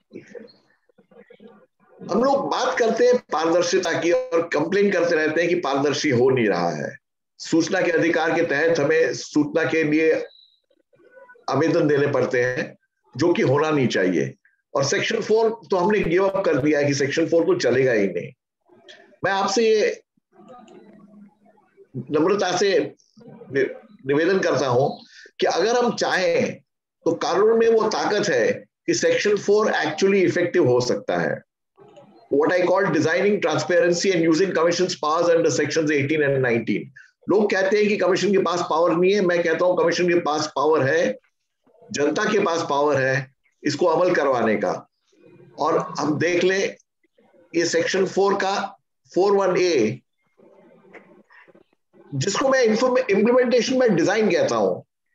हम लोग बात करते हैं पारदर्शिता की और कंप्लेन करते रहते हैं कि पारदर्शी हो नहीं रहा है। सूचना के अधिकार के तहत हमें सूचना के लिए आवेदन देने पड़ते हैं, जो कि होना नहीं चाहिए। और सेक्शन 4 तो हमने गिव अप कर दिया है कि सेक्शन 4 तो चलेगा ही नहीं। मैं आपसे ये नम्रता से निवेदन करता हूं कि अगर हम चाहें तो कानून में वो ताकत है कि सेक्शन 4 एक्चुअली इफेक्टिव हो सकता है। What I call designing transparency and using Commission's powers under sections 18 and 19. लोग कहते हैं कि कमीशन के पास पावर नहीं है, मैं कहता हूं कमीशन के पास पावर है, जनता के पास पावर है इसको अमल करवाने का। और हम देख लें ये सेक्शन 4 का 41A, जिसको मैं इंप्लीमेंटेशन में डिजाइन कहता हूं।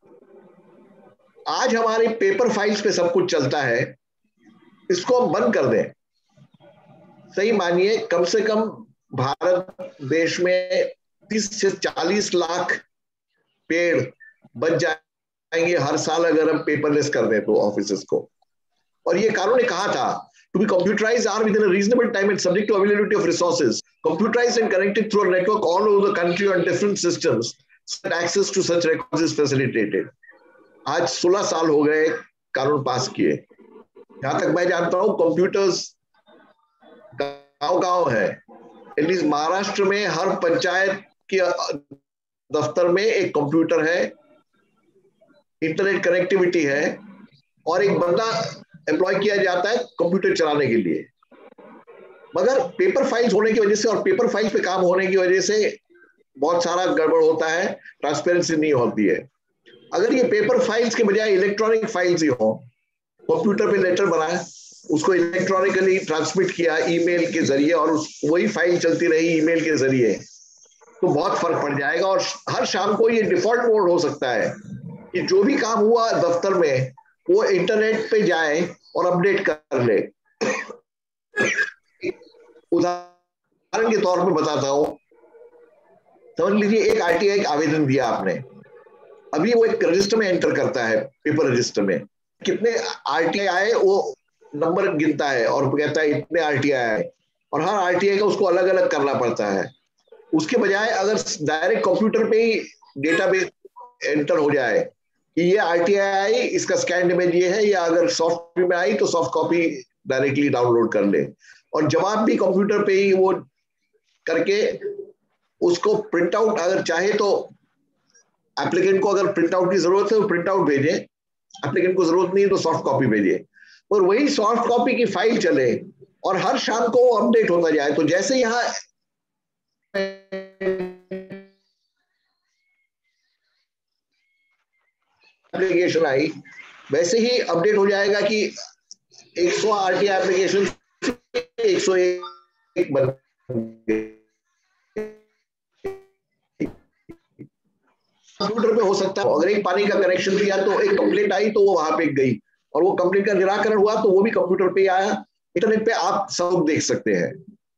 आज हमारे पेपर फाइल्स पे सब कुछ चलता है, इसको हम बंद कर दें। सही मानिए कम से कम भारत देश में 30 से 40 लाख पेड़ बच जाएंगे हर साल अगर हम पेपरलेस कर दें तो ऑफिसेस को। और ये कानून ने कहा था to be computerized are within a reasonable time and subject to availability of resources, computerized and connected through a network all over the country on different systems, so that access to such records is facilitated. आज 16 साल हो गए कानून पास किए। जहां तक मैं जानता हूं कंप्यूटर्स गांव-गांव है। एटलीस्ट महाराष्ट्र में हर पंचायत के दफ्तर में एक कंप्यूटर है, इंटरनेट कनेक्टिविटी है और एक बंदा एम्प्लॉय किया जाता है कंप्यूटर चलाने के लिए। मगर पेपर फाइल्स होने की वजह से और पेपर फाइल्स पे काम होने की वजह से बहुत सारा गड़बड़ होता है, ट्रांसपेरेंसी नहीं होती है। अगर ये पेपर फाइल्स के बजाय इलेक्ट्रॉनिक फाइल्स ही हो, कंप्यूटर पे लेटर बनाए, उसको इलेक्ट्रॉनिकली ट्रांसमिट किया ईमेल के जरिए और वही फाइल चलती रही ईमेल के जरिए, तो बहुत फर्क पड़ जाएगा। और हर शाम को ये डिफॉल्ट मोड हो सकता है कि जो भी काम हुआ दफ्तर में वो इंटरनेट पे जाए और अपडेट कर ले। उदाहरण के तौर पे बताता हूं, समझ लीजिए एक आरटीआई का आवेदन दिया आपने, अभी वो एक रजिस्टर में एंटर करता है, पेपर रजिस्टर में कितने आरटीआई आए वो नंबर गिनता है और कहता है इतने आरटीआई आए, और हर आरटीआई का उसको अलग अलग करना पड़ता है। उसके बजाय अगर डायरेक्ट कंप्यूटर पे ही डेटाबेस एंटर हो जाए कि ये आरटीआई आई, इसका स्कैन इमेज ये है, या अगर सॉफ्ट कॉपी में आई तो सॉफ्ट कॉपी डायरेक्टली डाउनलोड कर ले, और जवाब भी कंप्यूटर पे ही वो करके उसको प्रिंट आउट अगर चाहे तो एप्लीकेंट को अगर प्रिंट आउट की जरूरत है तो प्रिंट आउट भेजे, एप्लीकेंट को जरूरत नहीं है तो सॉफ्ट कॉपी भेजिए, और वही सॉफ्ट कॉपी की फाइल चले और हर शाम को वो अपडेट होता जाए। तो जैसे यहाँ एप्लीकेशन आई वैसे ही अपडेट हो जाएगा कि 100 आरटीआई एप्लीकेशन 101 बन गए। कंप्यूटर पे हो सकता है अगर एक पानी का कनेक्शन दिया तो एक कंप्लेंट आई तो वो वहां पे गई, और वो कंप्लेंट का निराकरण हुआ तो वो भी कंप्यूटर पे आया। इंटरनेट पे आप सब देख सकते हैं।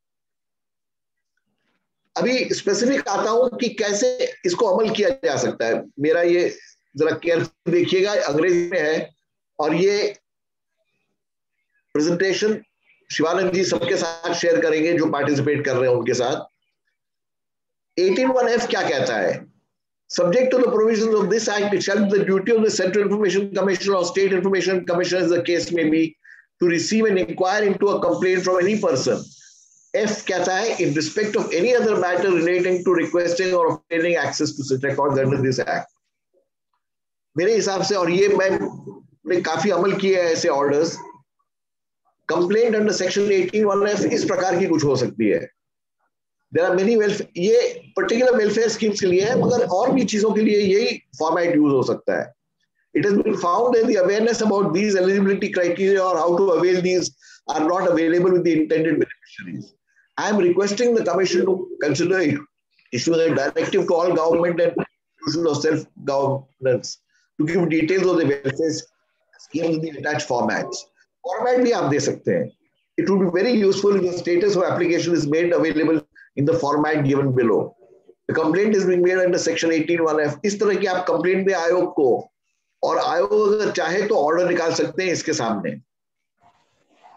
अभी स्पेसिफिक आता हूं कि कैसे इसको अमल किया जा सकता है। मेरा ये जरा केयरफुल देखिएगा, अंग्रेजी में है और ये प्रेजेंटेशन शिवानंद जी सबके साथ शेयर करेंगे जो पार्टिसिपेट कर रहे हैं उनके साथ। 18(1)(f) क्या कहता है? Subject to the provisions of this act, it shall be the duty of the Central Information Commission or State Information Commission, as the case may be, to receive and inquire into a complaint from any person. F कहता है in respect of any other matter relating to requesting or obtaining access to such records under this act. मेरे हिसाब से, और ये मैंने काफी अमल किए हैं ऐसे orders, complaint under section 18(1)(f) इस प्रकार की कुछ हो सकती है। There are many welfare, ये पर्टिकुलर वेलफेयर स्कीम्स के लिए है, मगर और भी चीजों के लिए यही फॉर्मेट यूज हो सकता है। It has been found that the awareness about these eligibility criteria or how to avail these are not available with the intended beneficiaries. I am requesting the Commission to consider issuing a directive to all government and institutions of self-governance to give details of the welfare schemes in the attached formats. Format भी आप दे सकते हैं. It would be very useful if the status of application is made available in the format given below. The complaint is being made under section 18(1)(f). इस तरह की आप complaint में आयोग को, और आयोग अगर चाहे तो ऑर्डर निकाल सकते हैं इसके सामने।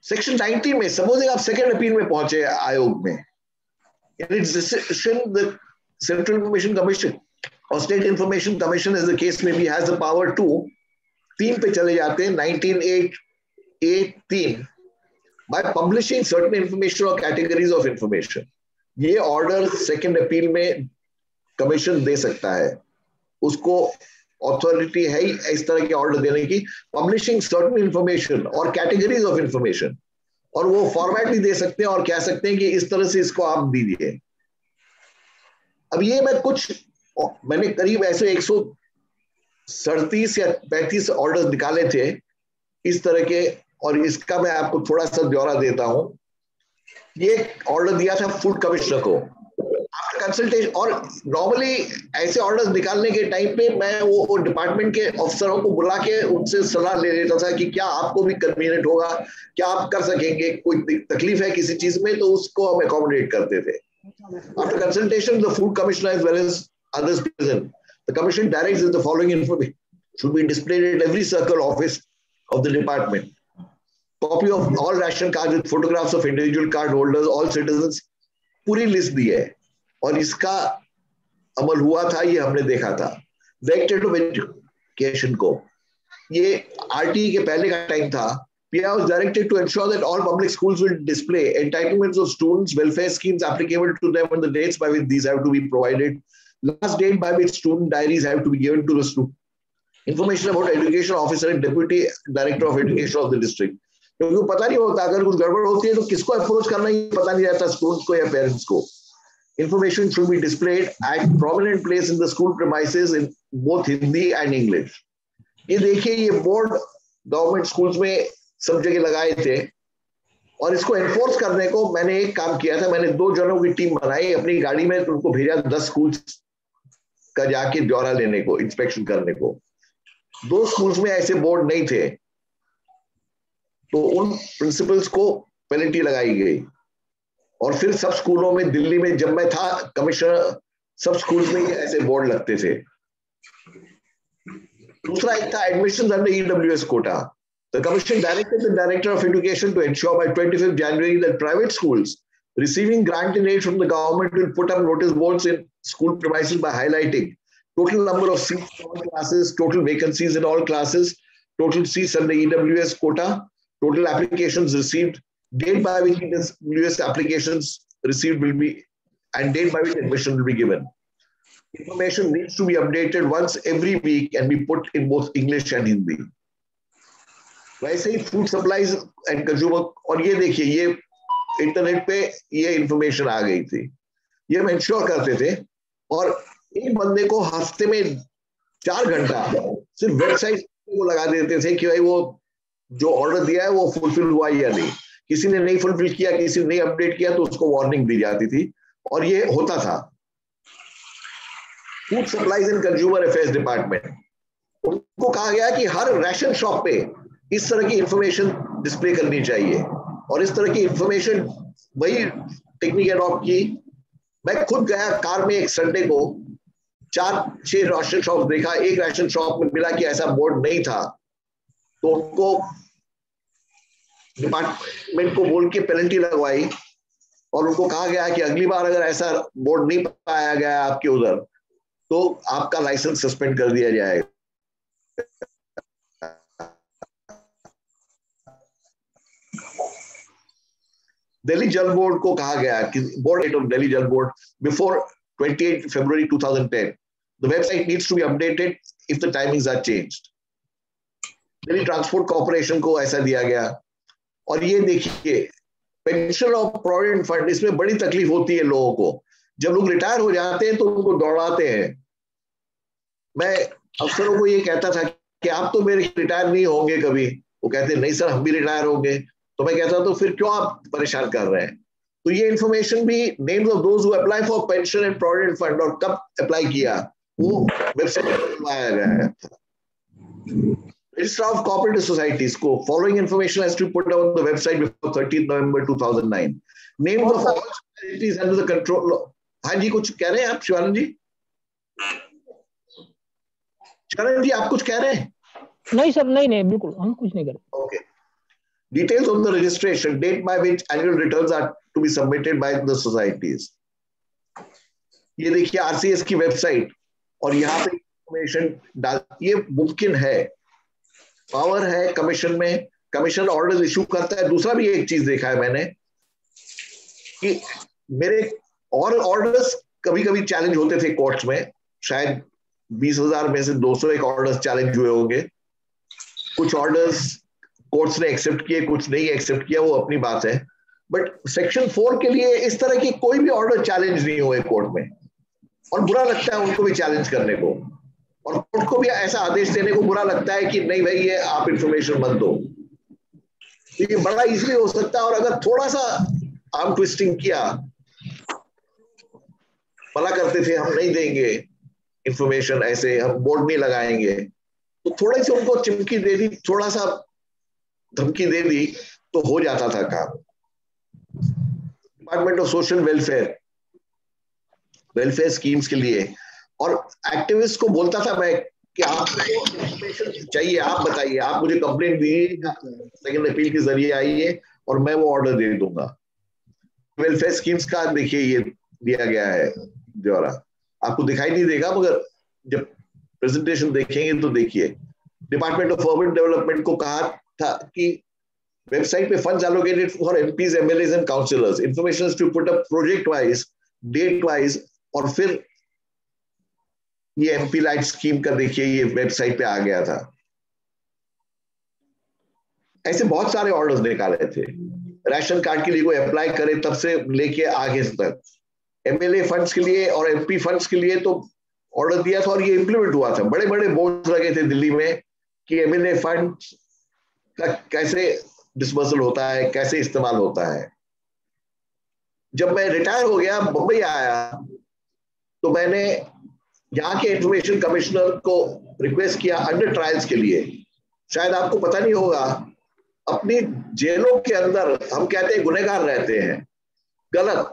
सेक्शन 19 में सपोजिंग आप सेकेंड अपील में पहुंचे आयोग में, in its decision the central information commission और state information commission as the case में भी हैज द पावर टू, 3 पे चले जाते हैं 1983 by publishing certain information or categories of information. ये ऑर्डर सेकेंड अपील में कमीशन दे सकता है, उसको अथॉरिटी है ही इस तरह के ऑर्डर देने की, पब्लिशिंग सर्टेन इंफॉर्मेशन और कैटेगरीज ऑफ इंफॉर्मेशन, और वो फॉर्मेट भी दे सकते हैं और कह सकते हैं कि इस तरह से इसको आप दीजिए। अब ये मैंने करीब ऐसे 137 या 35 ऑर्डर्स निकाले थे इस तरह के, और इसका मैं आपको थोड़ा सा ब्यौरा देता हूं। ये ऑर्डर दिया था फूड कमिश्नर को आफ्टर कंसल्टेशन, और नॉर्मली ऐसे ऑर्डर्स निकालने के टाइम पे मैं वो डिपार्टमेंट के अफसरों को बुला के उनसे सलाह ले लेता था कि क्या आपको भी कन्वीनियंट होगा, क्या आप कर सकेंगे, कोई तकलीफ है किसी चीज में तो उसको हम अकोमोडेट करते थे। After consultation the food commissioner as well as others present, the commission directs that the following information should be displayed at every circle office of the department. Copy of all ration cards with photographs of individual card holders, all citizens, पूरी list दी है, और इसका अमल हुआ था, ये हमने देखा था। डायरेक्टरेट ऑफ एजुकेशन को, ये आरटीई के पहले का टाइम था, PI was directed to ensure that all public schools will display entitlements of students, welfare schemes applicable to them, and the dates by which these have to be provided. Last date by which student diaries have to be given to the student. Information about education officer and deputy director of education of the district. क्योंकि पता नहीं होता, अगर कुछ गड़बड़ होती है तो किसको अप्रोच करना ही पता नहीं रहता, स्टूडेंट्स को या पेरेंट्स को। Information should be displayed at prominent place in the school premises in both Hindi and English. ये देखिए, ये बोर्ड गवर्नमेंट स्कूल्स में सब जगह लगाए थे, और इसको एनफोर्स करने को मैंने एक काम किया था। मैंने 2 जनों की टीम बनाई, अपनी गाड़ी में उनको भेजा 10 स्कूल्स का जाके ब्यौरा लेने को, इंस्पेक्शन करने को। 2 स्कूल्स में ऐसे बोर्ड नहीं थे, तो उन प्रिंसिपल्स को पेनल्टी लगाई गई। और फिर सब स्कूलों में, दिल्ली में जब मैं था कमिश्नर, सब स्कूल्स में ऐसे बोर्ड लगते थे। दूसरा एक था admission under EWS quota. The commission directed the director of education to ensure by 25th January that private schools receiving grant and aid from the government will put up notice boards in school premises by highlighting total number of seats in all classes, total vacancies in all classes, total seats under EWS quota, total applications received, date by which EWS applications received will be, and date by which admission will be given. Information needs to be updated once every week and be put in both English and Hindi. वैसे ही food supplies and consumer, और ये देखिए, ये internet पे ये information आ गई थी, ये हम इंश्योर करते थे। और एक बंदे को हफ्ते में 4 घंटा सिर्फ वेबसाइट को लगा देते थे कि भाई वो जो ऑर्डर दिया है वो फुलफिल हुआ या नहीं। किसी ने नहीं फुलफिल किया, किसी ने नहीं अपडेट किया, तो उसको वार्निंग दी जाती थी, और ये होता था। Food supplies and consumer affairs department, उनको कहा गया कि हर राशन शॉप पे इस तरह की इंफॉर्मेशन डिस्प्ले करनी चाहिए, और इस तरह की इंफॉर्मेशन वही टेक्निक अडॉप्ट की। मैं खुद गया कार में एक संडे को, 4-6 राशन शॉप देखा, एक राशन शॉप में मिला कि ऐसा बोर्ड नहीं था, तो उनको डिपार्टमेंट को बोल के पेनल्टी लगवाई, और उनको कहा गया कि अगली बार अगर ऐसा बोर्ड नहीं पाया गया आपके उधर, तो आपका लाइसेंस सस्पेंड कर दिया जाएगा। दिल्ली जल बोर्ड को कहा गया कि board date of Delhi Jal board before 28 February 2010, the website needs to be updated if the timings are changed. Delhi transport corporation को ऐसा दिया गया। और ये देखिए, पेंशन और प्रोविडेंट फंड, इसमें बड़ी तकलीफ होती है लोगों को। जब लोग रिटायर हो जाते हैं तो उनको दौड़ाते हैं। मैं अफसरों को ये कहता था कि आप तो मेरे रिटायर नहीं होंगे कभी, वो कहते नहीं सर हम भी रिटायर होंगे। तो मैं कहता तो फिर क्यों आप परेशान कर रहे हैं। तो ये इंफॉर्मेशन भी, names of those who apply for pension and provident fund और कब अप्लाई किया, वो वेबसाइट पर दिलवाया गया है। Register of Cooperative Societies को following information has to be put on the website before 30th November 2009. Names of all societies under the control. हाँ जी, कुछ कह रहे हैं आप शिवानंद जी? शिवानंद जी आप कुछ कह रहे हैं? नहीं सर, नहीं बिल्कुल हम कुछ नहीं कर रहे। Okay. Details on the registration, date by which annual returns are to be submitted by the societies. ये देखिए आरसीएस की वेबसाइट, और यहाँ पे इंफॉर्मेशन डाल, ये मुमकिन है, पावर है कमीशन में, कमीशन ऑर्डर इशू करता है। दूसरा भी एक चीज देखा है मैंने कि मेरे और ऑर्डर्स कभी कभी चैलेंज होते थे कोर्ट्स में, शायद 20,000 में से 201 ऑर्डर्स चैलेंज हुए होंगे। कुछ ऑर्डर्स कोर्ट्स ने एक्सेप्ट किए, कुछ नहीं एक्सेप्ट किया, वो अपनी बात है। बट सेक्शन 4 के लिए इस तरह की कोई भी ऑर्डर चैलेंज नहीं हुए कोर्ट में, और बुरा लगता है उनको भी चैलेंज करने को, और कोर्ट को भी ऐसा आदेश देने को बुरा लगता है कि नहीं भाई ये आप इंफॉर्मेशन मत दो। ये बड़ा इजीली हो सकता है, और अगर थोड़ा सा आर्म ट्विस्टिंग किया, मना करते थे हम नहीं देंगे इंफॉर्मेशन, ऐसे हम बोर्ड नहीं लगाएंगे, तो थोड़ी सी उनको चिमकी दे दी, थोड़ा सा धमकी दे दी, तो हो जाता था काम। Department of social welfare schemes के लिए, और एक्टिविस्ट को बोलता था मैं कि आपको इंफॉर्मेशन चाहिए, आप बताइए, आप मुझे कंप्लेंट दीजिए, सेकंड अपील के जरिए आइए और मैं वो ऑर्डर दे दूंगा। वेलफेयर स्कीम्स का देखिए ये दिया गया है ब्यौरा, आपको दिखाई नहीं देगा मगर जब प्रेजेंटेशन देखेंगे तो देखिए। डिपार्टमेंट ऑफ अर्बन डेवलपमेंट को कहा था कि वेबसाइट पे funds allocated for MPs, MLAs and councillors, information to put up project wise, date wise, और फिर ये एमपी लाइट स्कीम का देखिए ये वेबसाइट पे आ गया था। ऐसे बहुत सारे ऑर्डर्स निकाले थे। राशन कार्ड के लिए कोई अप्लाई करे तब से लेके आगे तक, एमएलए फंड्स के लिए और एमपी फंड्स के लिए तो ऑर्डर दिया था, और ये इंप्लीमेंट हुआ था। बड़े बड़े बोर्ड लगे थे दिल्ली में कि एमएलए फंड का कैसे डिस्बर्सल होता है, कैसे इस्तेमाल होता है। जब मैं रिटायर हो गया, मुंबई आया, तो मैंने यहाँ के इंफॉर्मेशन कमिश्नर को रिक्वेस्ट किया अंडर ट्रायल्स के लिए। शायद आपको पता नहीं होगा, अपनी जेलों के अंदर हम कहते हैं गुनहगार रहते हैं, गलत।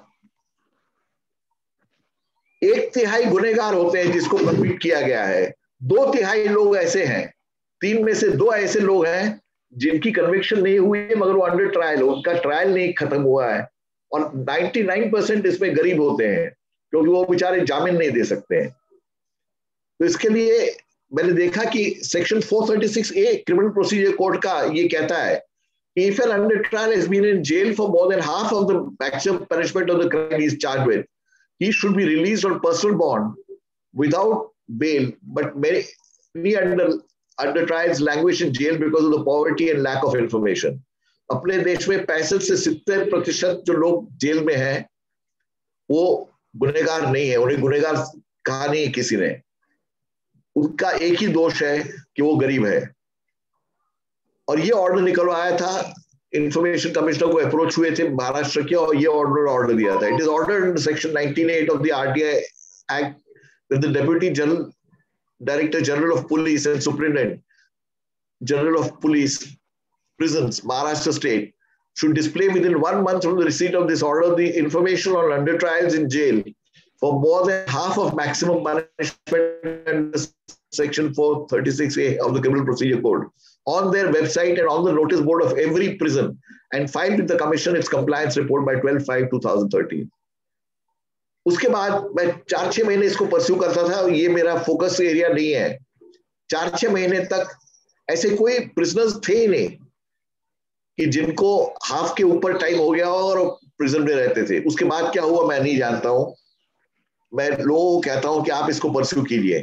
1/3 गुनहगार होते हैं जिसको कन्विक्ट किया गया है, 2/3 लोग ऐसे हैं, 3 में से 2 ऐसे लोग हैं जिनकी कन्विक्शन नहीं हुई है मगर वो अंडर ट्रायल, उनका ट्रायल नहीं खत्म हुआ है, और 99% इसमें गरीब होते हैं क्योंकि वो बेचारे जामीन नहीं दे सकते हैं। तो इसके लिए मैंने देखा कि section 436A criminal procedure code का ये कहता है कि if an under trial has been in jail for more than half of the maximum punishment of the crime he is charged with, he should be released on personal bond without bail, but many under trials languish in jail because of the poverty and lack of information. अपने देश में 65 से 70% जो लोग jail में हैं वो गुनहगार नहीं है, उन्हें गुनहगार कहा नहीं किसी ने, उनका एक ही दोष है कि वो गरीब है। और ये ऑर्डर निकलवाया था, इंफॉर्मेशन कमिश्नर को अप्रोच हुए थे महाराष्ट्र के, और ये ऑर्डर दिया था। It is ordered in section 19(8) of the RTI act that the deputy general director general of police and superintendent general of police prisons Maharashtra state should display within 1 month from the receipt of this order the information on under trials in jail for more than half of maximum punishment under section 436A of the criminal procedure code on their website and on the notice board of every prison, and filed with the commission its compliance report by 12/5/2013. उसके बाद मैं 4-6 महीने इसको pursue करता था, ये मेरा focus area नहीं है। 4-6 महीने तक ऐसे कोई प्रिजनर्स थे ही नहीं कि जिनको हाफ के ऊपर टाइम हो गया और प्रिजन में रहते थे। उसके बाद क्या हुआ मैं नहीं जानता हूं, मैं लोगों को कहता हूं कि आप इसको परस्यू कीजिए।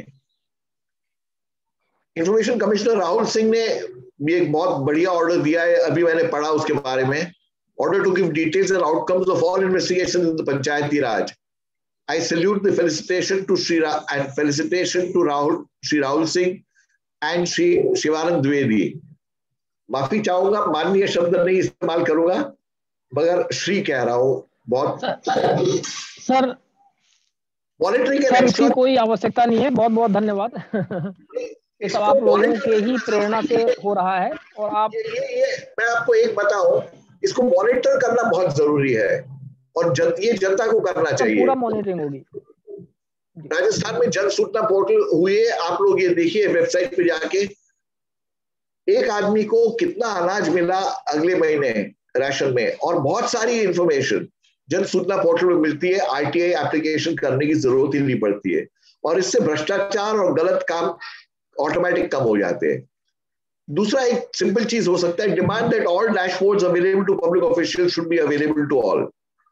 इंफॉर्मेशन कमिश्नर राहुल सिंह ने भी एक बहुत बढ़िया ऑर्डर दिया है, अभी मैंने पढ़ा उसके बारे में। Order to give details and outcomes of all investigations in the Panchayati Raj. I salute the felicitation to Rahul Singh and Shri Shivanand Dwivedi. माफी चाहूंगा, माननीय शब्द नहीं इस्तेमाल करूंगा, मगर श्री कह रहा हूं। बहुत सर मॉनिटरिंग की कोई आवश्यकता नहीं है, बहुत बहुत धन्यवाद। ये सब आप लोगों के ही प्रेरणा से हो रहा है। और आप मैं आपको एक बताऊं, इसको मॉनिटर करना बहुत जरूरी है, और ये जनता को करना चाहिए। पूरा मॉनिटरिंग होगी। राजस्थान में जन सूचना पोर्टल हुए, आप लोग ये देखिए वेबसाइट पे जाके, एक आदमी को कितना अनाज मिला अगले महीने राशन में, और बहुत सारी इंफॉर्मेशन जन सूचना पोर्टल में मिलती है। आरटीआई एप्लीकेशन करने की जरूरत ही नहीं पड़ती है, और इससे भ्रष्टाचार और गलत काम ऑटोमेटिक कम हो जाते हैं। दूसरा एक सिंपल चीज हो सकता है, demand that all dashboards available to public officials should be available to all.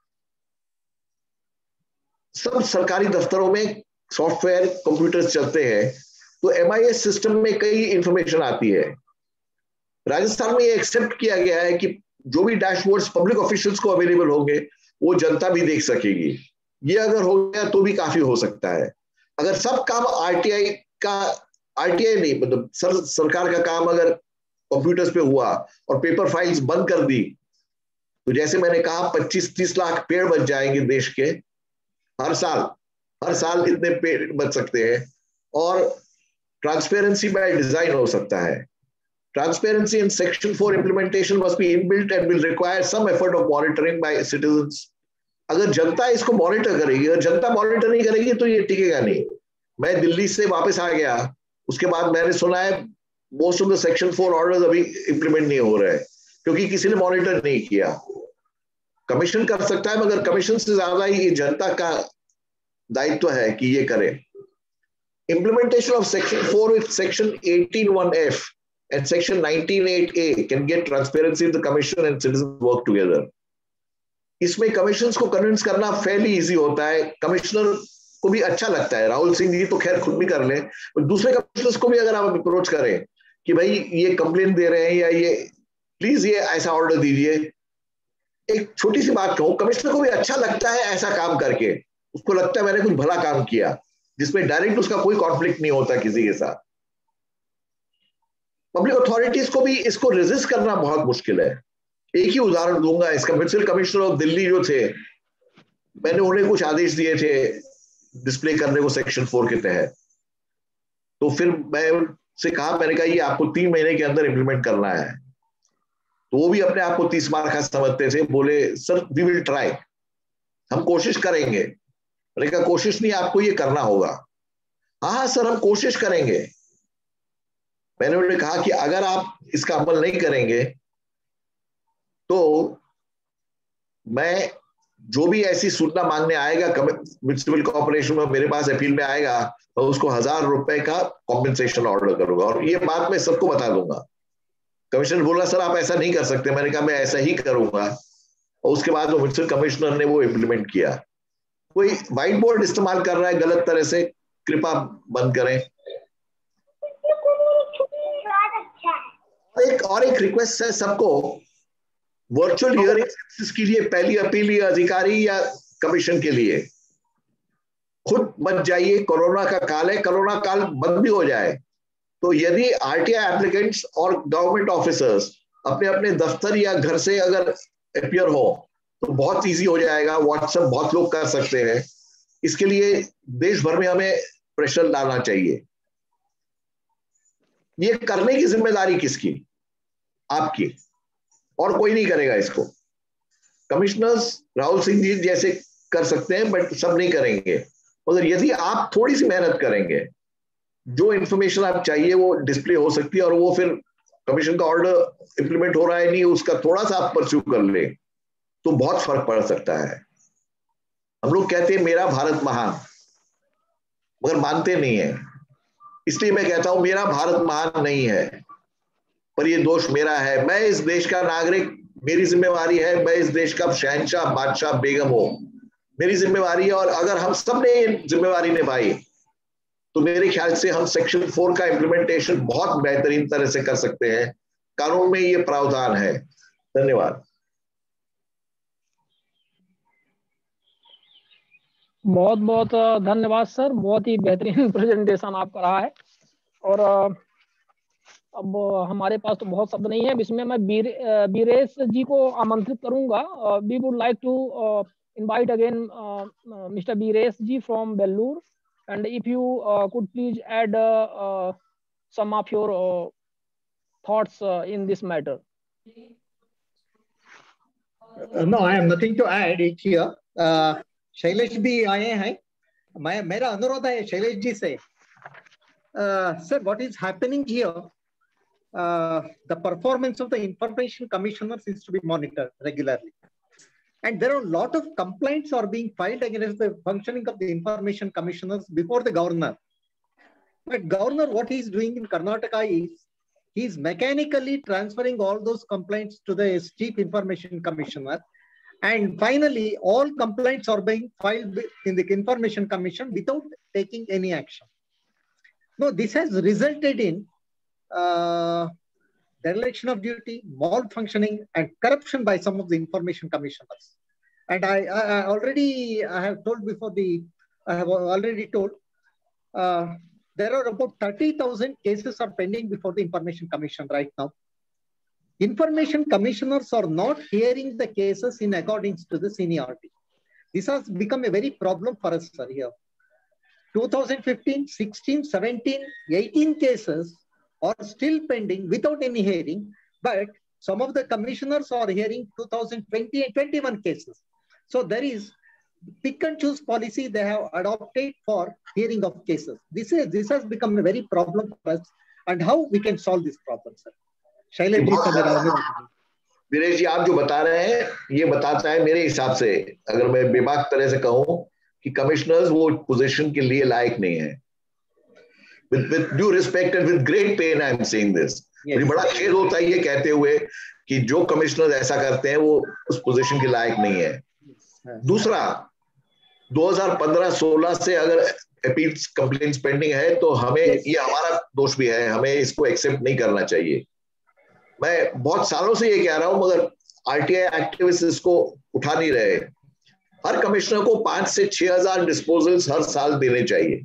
सब सरकारी दफ्तरों में सॉफ्टवेयर कंप्यूटर्स चलते हैं, तो एमआईएस सिस्टम में कई इंफॉर्मेशन आती है। राजस्थान में ये एक्सेप्ट किया गया है कि जो भी डैशबोर्ड्स पब्लिक ऑफिशियल्स को अवेलेबल होंगे वो जनता भी देख सकेगी। ये अगर हो गया तो भी काफी हो सकता है। अगर सब काम आरटीआई नहीं, मतलब सरकार का काम अगर कंप्यूटर्स पे हुआ और पेपर फाइल्स बंद कर दी, तो जैसे मैंने कहा 25-30 लाख पेड़ बच जाएंगे देश के हर साल इतने पेड़ बच सकते हैं। और ट्रांसपेरेंसी बाय डिजाइन हो सकता है। Transparency in Section 4 implementation must be inbuilt and will require some effort of monitoring by citizens. अगर जनता इसको मॉनिटर करेगी, अगर जनता मॉनिटर नहीं करेगी तो ये टिकेगा नहीं। मैं दिल्ली से वापस आ गया, उसके बाद मैंने सुना है most of the section 4 orders अभी इंप्लीमेंट नहीं हो रहे हैं क्योंकि किसी ने मॉनिटर नहीं किया। कमीशन कर सकता है, मगर कमीशन से ज्यादा ये जनता का दायित्व है कि ये करे। Implementation of Section 4 with Section 18(1)(f) and Section 19(8)(a) can get transparency if the commission and citizens work together. इसमें कमीशंस को कन्विंस करना फेयरली इजी होता है, कमिश्नर को भी अच्छा लगता है। राहुल सिंह जी तो खैर खुद भी कर ले, दूसरे कमिश्नर्स को भी अगर आप अप्रोच करें कि भाई ये कंप्लेन दे रहे हैं या ये प्लीज ये ऐसा ऑर्डर दीजिए। एक छोटी सी बात कहूं, कमिश्नर को भी अच्छा लगता है ऐसा काम करके, उसको लगता है मैंने कुछ भला काम किया, जिसमें डायरेक्ट उसका कोई कॉन्फ्लिक्ट नहीं होता किसी के साथ। पब्लिक अथॉरिटीज को भी इसको रेजिस्ट करना बहुत मुश्किल है। एक ही उदाहरण दूंगा इसका। म्युनिसिपल कमिश्नर ऑफ दिल्ली जो थे, मैंने उन्हें कुछ आदेश दिए थे डिस्प्ले करने को सेक्शन 4 के तहत, तो फिर मैं उनसे कहा, मैंने कहा ये आपको 3 महीने के अंदर इंप्लीमेंट करना है। तो वो भी अपने आप को 30 मार खा समझते थे, बोले सर वी विल ट्राई, हम कोशिश करेंगे। मैंने कहा कोशिश नहीं, आपको ये करना होगा। हाँ सर हम कोशिश करेंगे। मैंने उन्हें कहा कि अगर आप इसका अमल नहीं करेंगे तो मैं जो भी ऐसी सूचना मांगने आएगा म्युनिसिपल कॉर्पोरेशन में, मेरे पास अपील में आएगा, मैं उसको 1000 रुपए का कॉम्पेंसेशन ऑर्डर करूंगा और ये बात मैं सबको बता दूंगा। कमिश्नर बोला सर आप ऐसा नहीं कर सकते। मैंने कहा मैं ऐसा ही करूंगा, और उसके बाद वो म्युनिसिपल कमिश्नर ने वो इम्प्लीमेंट किया। कोई व्हाइट बोर्ड इस्तेमाल कर रहा है गलत तरह से, कृपा बंद करें। एक रिक्वेस्ट है सबको, वर्चुअल हियरिंग के लिए पहली अपील या अधिकारी या कमीशन के लिए खुद मत जाइए। कोरोना का काल है, कोरोना काल बंद भी हो जाए तो यदि आरटीआई एप्लीकेंट्स और गवर्नमेंट ऑफिसर्स अपने अपने दफ्तर या घर से अगर अपीयर हो तो बहुत इजी हो जाएगा। व्हाट्सएप बहुत लोग कर सकते हैं। इसके लिए देश भर में हमें प्रेशर डालना चाहिए। ये करने की जिम्मेदारी किसकी? आपकी, और कोई नहीं करेगा इसको। कमिश्नर्स राहुल सिंह जी जैसे कर सकते हैं बट सब नहीं करेंगे। मगर यदि आप थोड़ी सी मेहनत करेंगे, जो इंफॉर्मेशन आप चाहिए वो डिस्प्ले हो सकती है, और वो फिर कमीशन का ऑर्डर इंप्लीमेंट हो रहा है नहीं, उसका थोड़ा सा आप परस्यू कर ले तो बहुत फर्क पड़ सकता है। हम लोग कहते हैं मेरा भारत महान, मगर मानते नहीं है। इसलिए मैं कहता हूं मेरा भारत महान नहीं है, पर ये दोष मेरा है। मैं इस देश का नागरिक, मेरी जिम्मेवारी है। मैं इस देश का शहंशाह बादशाह बेगम हूं, मेरी जिम्मेवारी है। और अगर हम सब ने ये जिम्मेवारी निभाई तो मेरे ख्याल से हम सेक्शन 4 का इम्प्लीमेंटेशन बहुत बेहतरीन तरह से कर सकते हैं। कानून में ये प्रावधान है। धन्यवाद। बहुत बहुत धन्यवाद सर, बहुत ही बेहतरीन प्रेजेंटेशन आपका रहा है। और अब हमारे पास तो बहुत शब्द नहीं है, इसमें मैं बीरेश जी को आमंत्रित करूंगा। We would like to invite again mister Biresh ji from Bellur, and if you could please add some of your thoughts in this matter. No, I have nothing to add it here. Shailesh भी आए हैं। मेरा अनुरोध है शैलेश जी से, sir what is happening here, the performance of the information commissioners is to be monitored regularly. And there are a lot of complaints are being filed against the functioning of the information commissioners before the governor. But governor, what he's doing in Karnataka is he's mechanically transferring all those complaints to the chief information commissioner. And finally, all complaints are being filed in the information commission without taking any action. No, this has resulted in dereliction of duty, malfunctioning, and corruption by some of the information commissioners. And I have told before I have already told, there are about 30,000 cases are pending before the Information Commission right now. Information commissioners are not hearing the cases in accordance to the seniority. This has become a very problem for us, sir, here. 2015, 16, 17, 18 cases are still pending without any hearing, but some of the commissioners are hearing 2020 and 21 cases. So there is pick and choose policy they have adopted for hearing of cases. This has become a very problem for us. And how we can solve this problem, sir? Shailesh ji से मेरा वीरेश जी, आप जो बता रहे हैं ये बताता है मेरे हिसाब से, अगर मैं बेबाक तरह से कहूं, कि कमिश्नर्स वो पोजीशन के लिए लायक नहीं है. With due respect and with great pain I am saying this. मुझे बड़ा खेद होता है ये कहते हुए कि जो कमिश्नर्स ऐसा करते हैं वो उस पोजीशन के लायक नहीं है. दूसरा, 2015-16 से अगर अपील्स कंप्लेंट्स पेंडिंग है तो हमें ये हमारा दोष भी है, हमें इसको एक्सेप्ट नहीं करना चाहिए. मैं बहुत सालों से ये कह रहा हूं, मगर आरटीआई एक्टिविस्ट इसको उठा नहीं रहे. हर कमिश्नर को 5 से 6,000 डिस्पोजल्स हर साल देने चाहिए.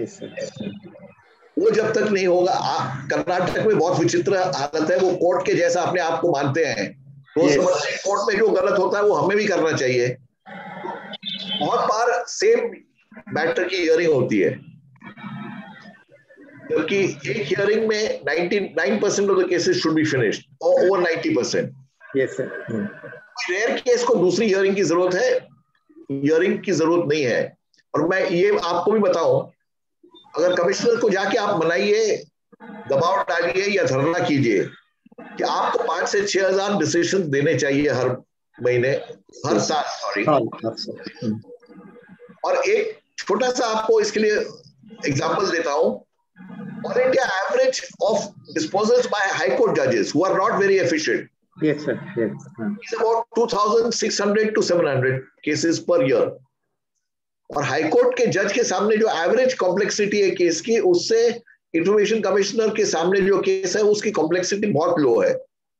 वो जब तक नहीं होगा, कर्नाटक में बहुत विचित्र हालत है, वो कोर्ट के जैसा अपने आप को मानते हैं. तो कोर्ट में जो गलत होता है वो हमें भी करना चाहिए. बहुत बार सेम मैटर की हियरिंग होती है, जबकि एक हियरिंग में 99% of the cases should be finished, और over 90%. Yes sir. Rare case को दूसरी हियरिंग की जरूरत है, हियरिंग की जरूरत नहीं है. और मैं ये आपको भी बताऊं, अगर कमिश्नर को जाके आप मनाइए, दबाव डालिए या धरना कीजिए कि आपको 5 से 6,000 डिसीजन देने चाहिए हर महीने, हर साल, सॉरी. और एक छोटा सा आपको इसके लिए एग्जांपल देता हूं. All India average of disposals by high court जजेस who are not very efficient, yes sir, yes, is about 2,600 to 700 cases per year. और हाई कोर्ट के जज के सामने जो एवरेज कॉम्प्लेक्सिटी है केस की, उससे इंफॉर्मेशन कमिश्नर के सामने जो केस है उसकी कॉम्प्लेक्सिटी बहुत लो है.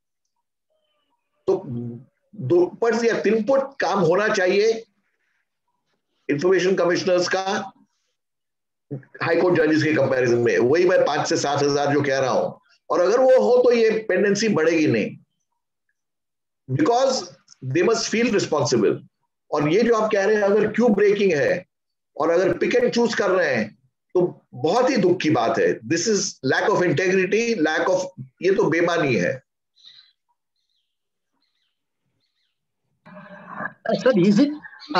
तो 2 फुट या 3 फुट काम होना चाहिए इंफॉर्मेशन कमिश्नर्स का हाई कोर्ट जजेस के कंपैरिजन में. वही मैं 5 से 7,000 जो कह रहा हूं. और अगर वो हो तो ये पेंडेंसी बढ़ेगी नहीं, because they must feel responsible. और ये जो आप कह रहे हैं अगर क्यू ब्रेकिंग है और अगर पिक एंड चूज कर रहे हैं तो बहुत ही दुख की बात है. This is lack of integrity, lack of, ये तो बेईमानी है. Sir, is it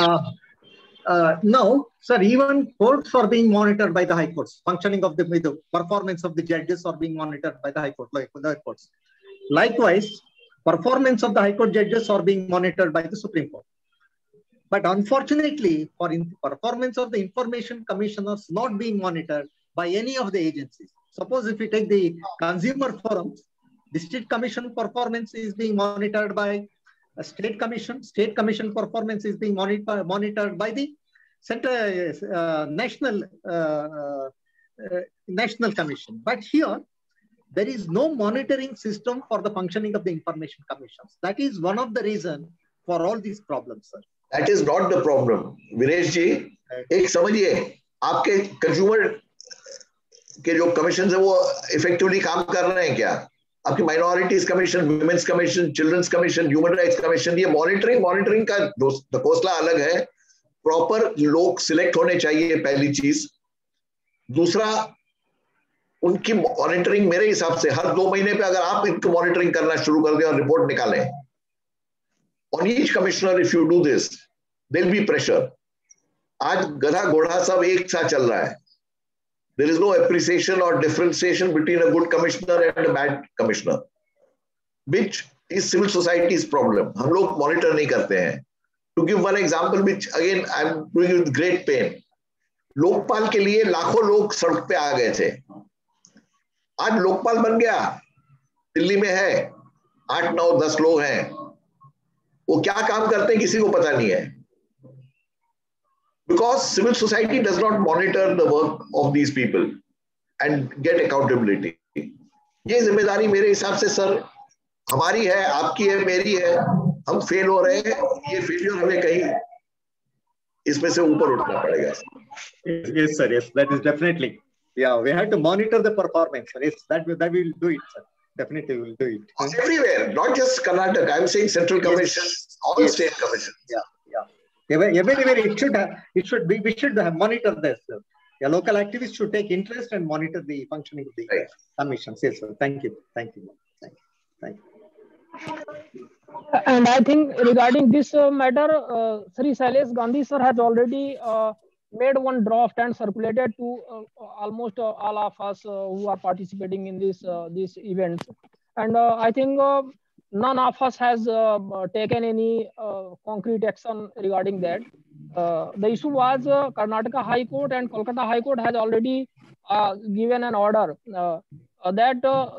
no, sir, even courts are being monitored by the high courts. Functioning of the performance of the judges are being monitored by the high court, like the courts. Likewise, performance of the high court judges are being monitored by the Supreme Court. But unfortunately, for performance of the information commissioners not being monitored by any of the agencies. Suppose if you take the consumer forums, district commission performance is being monitored by a state commission performance is being monitored by the central national commission. But here, there is no monitoring system for the functioning of the information commissions. That is one of the reasons for all these problems, sir. That is not the problem. Viresh जी, एक समझिए, आपके consumer के जो commission है वो effectively काम कर रहे हैं क्या? आपकी minorities commission, women's commission, children's commission, human rights commission, ये मॉनिटरिंग का ढकोसला अलग है. प्रॉपर लोग सिलेक्ट होने चाहिए, पहली चीज. दूसरा, उनकी मॉनिटरिंग मेरे हिसाब से हर 2 महीने पे अगर आप इनको मॉनिटरिंग करना शुरू कर दें और रिपोर्ट निकालें, on each commissioner, if you do this, there'll be pressure. आज गधा घोड़ा सब एक साथ चल रहा है. There is no appreciation or differentiation between a good commissioner and a bad commissioner, which is civil society's problem. हम लोग monitor नहीं करते हैं. To give one example, which again I am doing with great pain. Lokpal के लिए लाखों लोग सड़क पे आ गए थे. आज लोकपाल बन गया, दिल्ली में है, 8, 9, 10 लोग हैं. वो क्या काम करते हैं किसी को पता नहीं है. Because civil society does not monitor the work of these people and get accountability. ये जिम्मेदारी मेरे हिसाब से सर हमारी है, आपकी है, मेरी है. हम फेल हो रहे हैं, ये फेलियर हमें कहीं इसमें से ऊपर उठना पड़ेगा. Yes sir, yes, that is definitely. Yeah, we have to monitor the performance. Yes, that we will do it, sir. Definitely we will do it. Everywhere, not just Karnataka. I'm saying central commission, all yes. State commissions. Yeah. Everywhere it should be. We should monitor this. The local activists should take interest and monitor the functioning of the commissions. Yes, sir. Thank you. And I think regarding this matter, Sri Shailesh Gandhi sir has already made one draft and circulated to almost all of us who are participating in this event. And I think none of us has taken any concrete action regarding that. The issue was Karnataka High Court and Kolkata High Court has already given an order that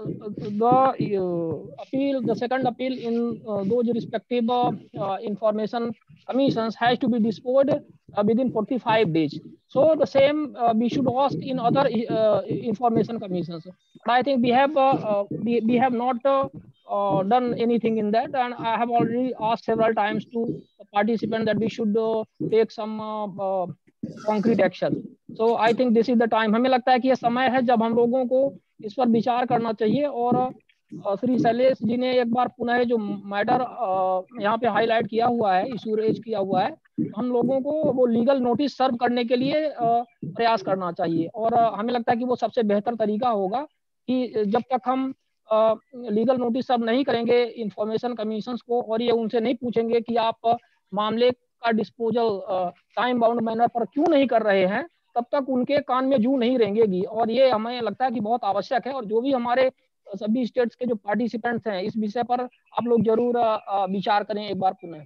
the second appeal in those respective information commissions has to be disposed within 45 days. So the same we should ask in other information commissions. But I think we have not done anything in that, and I have already asked several times to participants that we should take some concrete action. So I think this is the time. हमें लगता है कि ये समय है जब हम लोगों को इस पर विचार करना चाहिए. और श्री शैलेश जी ने एक बार पुनः जो मैटर यहाँ पे हाईलाइट किया हुआ है, इशू रेज किया हुआ है, हम लोगों को वो लीगल नोटिस सर्व करने के लिए प्रयास करना चाहिए. और हमें लगता है कि वो सबसे बेहतर तरीका होगा कि जब तक हम लीगल नोटिस सर्व नहीं करेंगे इंफॉर्मेशन कमीशंस को और ये उनसे नहीं पूछेंगे कि आप मामले का डिस्पोजल टाइम बाउंड मैनर पर क्यों नहीं कर रहे हैं, तब तक उनके कान में जू नहीं रेंगेगी. और ये हमें लगता है कि बहुत आवश्यक है. और जो भी हमारे सभी स्टेट्स के जो पार्टिसिपेंट्स हैं इस विषय पर आप लोग जरूर विचार करें एक बार पुनः.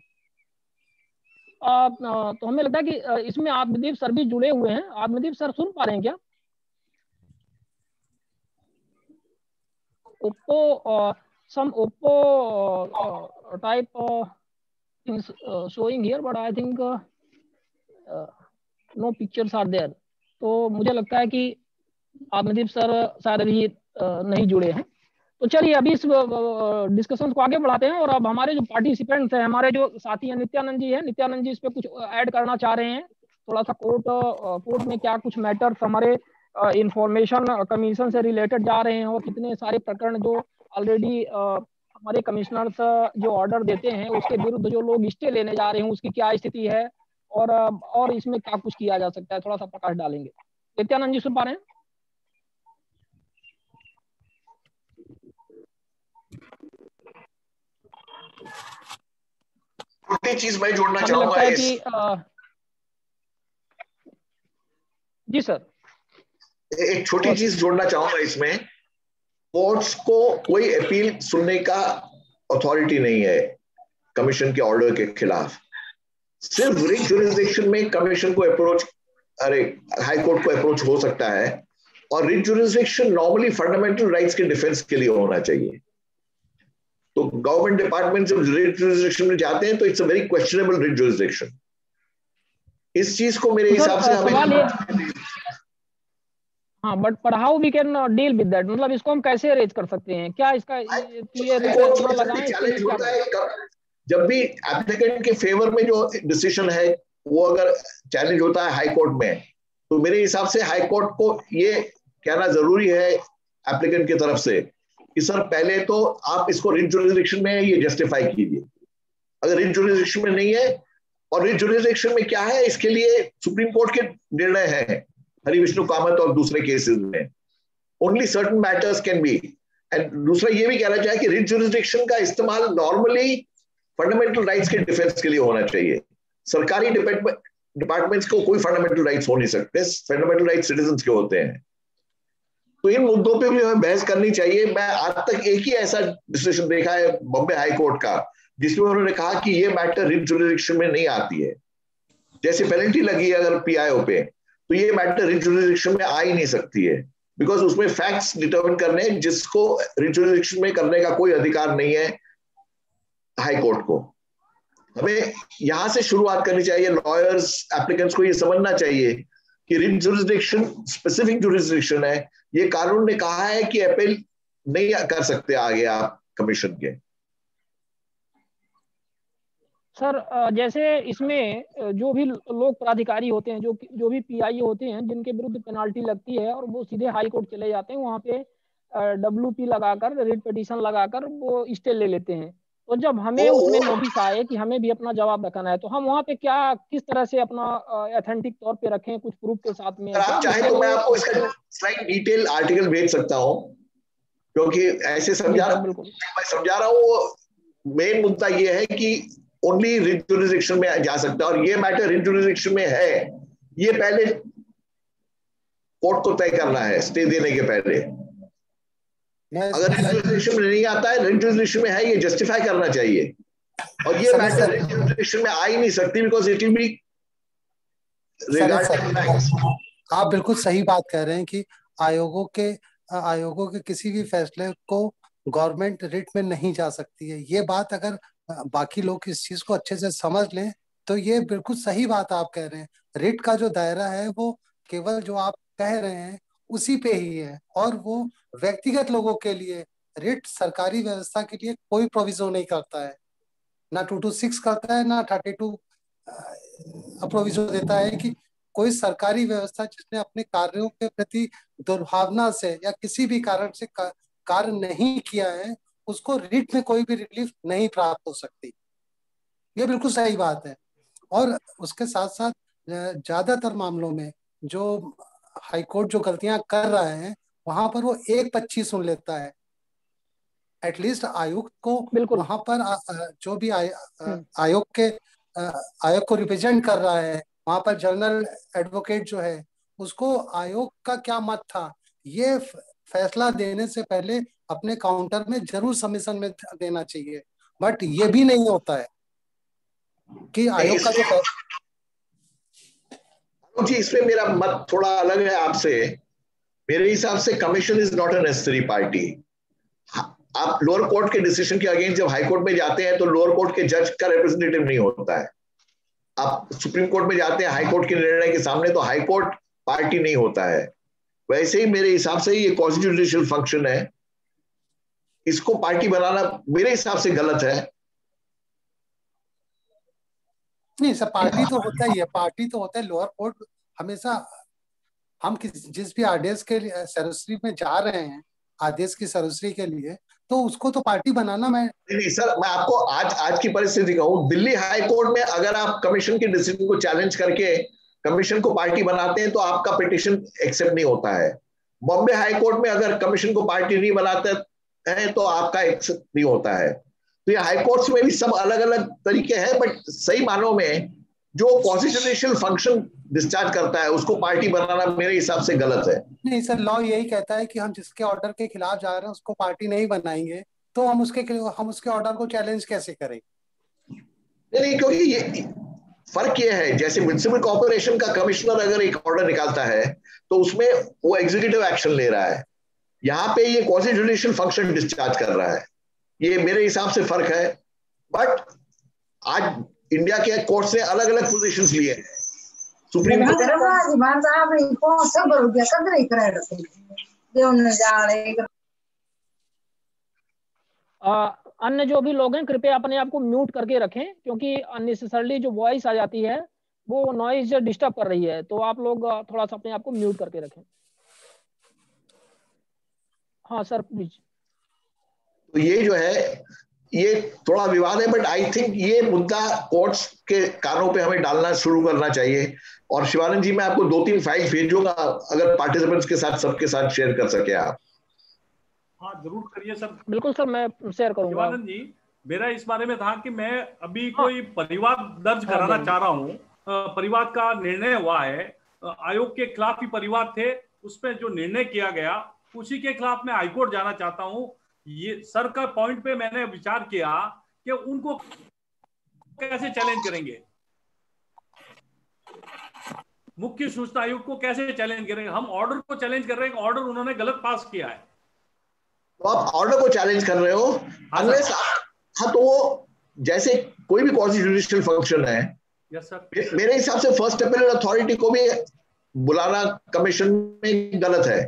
तो हमें लगता है कि इसमें आत्मदीप सर भी जुड़े हुए हैं. आत्मदीप सर सुन पा रहे हैं क्या? Oppo, some Oppo type things showing here, but I think no pictures are there. तो मुझे लगता है कि आत्मदीप सर शायद अभी नहीं जुड़े हैं. तो चलिए अभी इस डिस्कशन को आगे बढ़ाते हैं. और अब हमारे जो पार्टिसिपेंट्स हैं, हमारे जो साथी हैं, नित्यानंद जी हैं. नित्यानंद जी इस पे कुछ ऐड करना चाह रहे हैं. थोड़ा सा कोर्ट में क्या कुछ मैटर्स हमारे इंफॉर्मेशन कमीशन से रिलेटेड जा रहे हैं और कितने सारे प्रकरण जो ऑलरेडी हमारे कमिश्नर्स जो ऑर्डर देते हैं उसके विरुद्ध जो लोग स्टे लेने जा रहे हैं उसकी क्या स्थिति है और इसमें क्या कुछ किया जा सकता है, थोड़ा सा प्रकाश डालेंगे. नित्यानंद जी सुन पा रहे हैं? छोटी चीज मैं जोड़ना चाहूंगा जी सर. एक छोटी चीज जोड़ना चाहूंगा इसमें. कोर्ट्स को कोई अपील सुनने का अथॉरिटी नहीं है कमीशन के ऑर्डर के खिलाफ. सिर्फ रिट ज्यूरिसडिक्शन में कमीशन को अप्रोच हाई कोर्ट को अप्रोच हो सकता है. और writ jurisdiction normally fundamental rights के डिफेंस के लिए होना चाहिए. तो गवर्नमेंट डिपार्टमेंट जब रिट ज्यूरिसडिक्शन में जाते हैं तो it's a very questionable writ jurisdiction. इस चीज को मेरे हिसाब से हमें हाँ, but how we can deal with that, मतलब इसको हम कैसे रेज कर सकते हैं? क्या इसका चैलेंज होता है जब भी एप्लीकेंट के फेवर में जो डिसीजन है वो अगर चैलेंज होता है हाई कोर्ट में, तो मेरे हिसाब से हाई कोर्ट को ये कहना जरूरी है एप्लीकेंट की तरफ से कि सर पहले तो आप इसको रिट ज्यूरिसडिक्शन में ये जस्टिफाई कीजिए. अगर रिट ज्यूरिसडिक्शन में नहीं है, और रिट ज्यूरिसडिक्शन में क्या है, इसके लिए सुप्रीम कोर्ट के निर्णय है हरि विष्णु कामत और दूसरे केसेस में. Only certain matters can be. And दूसरा ये भी कहना चाहिए कि रिट ज्यूरिसडिक्शन का इस्तेमाल नॉर्मली फंडामेंटल राइट्स के डिफेंस के लिए होना चाहिए. सरकारी डिपार्टमेंट्स को कोई फंडामेंटल राइट्स हो नहीं सकते. फंडामेंटल राइट्स सिटीजन्स के होते हैं. तो इन मुद्दों पे भी हमें बहस करनी चाहिए। मैं आज तक एक ही ऐसा डिसीजन देखा है बॉम्बे हाई कोर्ट का जिसमें उन्होंने कहा कि ये मैटर रिट जुरिडिक्शन में नहीं आती है। जैसे पेनल्टी लगी है अगर पीआईओ पे, तो ये मैटर रिट जुरिडिक्शन में आ ही नहीं सकती है, बिकॉज उसमें फैक्ट्स डिटरमिन करने जिसको रिट जुरिडिक्शन में करने का कोई अधिकार नहीं है हाई कोर्ट को। हमें यहां से शुरुआत करनी चाहिए। लॉयर्स, एप्लीकेंट्स को ये समझना चाहिए कि रिट जुरिडिक्शन स्पेसिफिक जुरिडिक्शन है। ये कानून ने कहा है कि अपील नहीं कर सकते आगे आप कमीशन के। सर जैसे इसमें जो भी लोक प्राधिकारी होते हैं, जो भी पीआईओ होते हैं, जिनके विरुद्ध पेनाल्टी लगती है और वो सीधे हाई कोर्ट चले जाते हैं, वहां पे WP लगाकर, रिट पिटीशन लगाकर वो स्टे ले लेते हैं। तो जब हमें उसमें नोटिस आए कि हमें भी अपना जवाब रखना है, तो हम वहां पे किस तरह से अपना ऑथेंटिक तौर पे रखें, कुछ प्रूफ के साथ में? अगर आप चाहे तो मैं आपको इसका स्लाइड डिटेल आर्टिकल भेज सकता हूं, क्योंकि ऐसे समझा रहा हूं। मेन मुद्दा ये है कि ओनली रिट जुरिडिक्शन में जा सकता है, और ये मैटर रिट जुरिडिक्शन में है, ये पहले कोर्ट को तय करना है स्टे देने के पहले। अगर रिट जुरिडिक्शन में नहीं आता है, रिट जुरिडिक्शन में है, ये जस्टिफाई करना चाहिए। और ये मैटर रिट जुरिडिक्शन में आ ही नहीं सकती, because it will be regarding facts. आप बिल्कुल सही बात कह रहे हैं कि आयोगों के किसी भी फैसले को गवर्नमेंट रिट में नहीं जा सकती है। ये बात अगर बाकी लोग इस चीज को अच्छे से समझ लें तो ये बिल्कुल सही बात आप कह रहे हैं। रिट का जो दायरा है वो केवल जो आप कह रहे हैं उसी पे ही है, और वो व्यक्तिगत लोगों के लिए रिट सरकारी व्यवस्था के लिए कोई प्रोविजन नहीं करता है, ना 226 करता है, ना 32 प्रोविजन देता है कि कोई सरकारी व्यवस्था जिसने अपने कार्यों के प्रति दुर्भावना से या किसी भी कारण से कार्य नहीं किया है उसको रिट में कोई भी रिलीफ नहीं प्राप्त हो सकती। ये बिल्कुल सही बात है। और उसके साथ साथ ज्यादातर मामलों में जो हाईकोर्ट जो गलतियां कर रहा है वहां पर वो एक पक्षी सुन लेता है। एटलीस्ट आयुक्त को वहां पर जो भी आयोग को रिप्रेजेंट कर रहा है वहां पर जनरल एडवोकेट जो है उसको आयोग का क्या मत था ये फैसला देने से पहले अपने काउंटर में जरूर सबमिशन में देना चाहिए। बट ये भी नहीं होता है कि आयोग का जो जी, इसमें मेरा मत थोड़ा अलग है आपसे। मेरे हिसाब से commission is not a necessary party. आप लोअर कोर्ट के डिसीजन के अगेंस्ट जब हाई कोर्ट में जाते हैं तो लोअर कोर्ट के जज का रिप्रेजेंटेटिव नहीं होता है। आप सुप्रीम कोर्ट में जाते हैं हाई कोर्ट के निर्णय के सामने, तो हाई कोर्ट पार्टी नहीं होता है। वैसे ही मेरे हिसाब से ये कॉन्स्टिट्यूशनल फंक्शन है, इसको पार्टी बनाना मेरे हिसाब से गलत है। नहीं सर, पार्टी तो होता ही है, पार्टी तो होता है। लोअर कोर्ट हमेशा हम जिस भी आदेश के सरस्वती में जा रहे हैं, आदेश की सरस्वती के लिए, तो उसको तो पार्टी बनाना नहीं सर, मैं आपको आज की परिस्थिति कहूं, दिल्ली हाई कोर्ट में अगर आप कमीशन के डिसीजन को चैलेंज करके कमीशन को पार्टी बनाते हैं तो आपका पिटीशन एक्सेप्ट नहीं होता है। बॉम्बे हाई कोर्ट में अगर कमीशन को पार्टी नहीं बनाते हैं तो आपका एक्सेप्ट नहीं होता है। तो ये हाई कोर्ट्स में भी सब अलग अलग तरीके हैं, बट सही मानों में जो कॉन्स्टिट्यूशनल फंक्शन डिस्चार्ज करता है उसको पार्टी बनाना मेरे हिसाब से गलत है। नहीं सर, लॉ यही कहता है कि हम जिसके ऑर्डर के खिलाफ जा रहे हैं उसको पार्टी नहीं बनाएंगे, तो हम उसके ऑर्डर को चैलेंज कैसे करें? नहीं, क्योंकि ये फर्क ये है, जैसे म्युनिसिपल कॉर्पोरेशन का कमिश्नर अगर एक ऑर्डर निकालता है तो उसमें वो एग्जीक्यूटिव एक्शन ले रहा है, यहाँ पे ये कॉन्स्टिट्यूशनल फंक्शन डिस्चार्ज कर रहा है। ये मेरे हिसाब से फर्क है। बट आज इंडिया के कोर्ट्स ने अलग अलग पोजीशंस लिए हैं। सुप्रीम कोर्ट अन्य जो भी लोग हैं कृपया अपने आप को म्यूट करके रखें, क्योंकि अननेसेसरली जो वॉइस आ जाती है वो नॉइज डिस्टर्ब कर रही है। तो आप लोग थोड़ा सा अपने आप को म्यूट करके रखें। हाँ सर प्लीज। तो ये जो है ये थोड़ा विवाद है, बट आई थिंक ये मुद्दा कोर्ट्स के कानों पे हमें डालना शुरू करना चाहिए। और शिवानंद जी, मैं आपको 2-3 फाइल भेजूंगा, अगर पार्टिसिपेंट्स के साथ सबके साथ शेयर कर सके आप। हाँ जरूर करिए सर। बिल्कुल सर, मैं शेयर करूंगा। शिवानंद जी, मेरा इस बारे में था कि मैं अभी कोई परिवाद दर्ज कराना चाह रहा हूँ। परिवाद का निर्णय हुआ है, आयोग के खिलाफ ही परिवाद थे, उसमें जो निर्णय किया गया उसी के खिलाफ मैं हाईकोर्ट जाना चाहता हूं। ये सर का पॉइंट पे मैंने विचार किया कि उनको कैसे चैलेंज करेंगे, मुख्य सूचना आयुक्त को कैसे चैलेंज करेंगे। हम ऑर्डर को चैलेंज कर रहे हैं, ऑर्डर उन्होंने गलत पास किया है। तो आप ऑर्डर को चैलेंज कर रहे हो अनलेस, हाँ, तो वो जैसे कोई भी कॉन्स्टिट्यूशनल फंक्शन है, यस सर, मेरे हिसाब से फर्स्ट अपीलेट अथॉरिटी को भी बुलाना कमीशन में गलत है।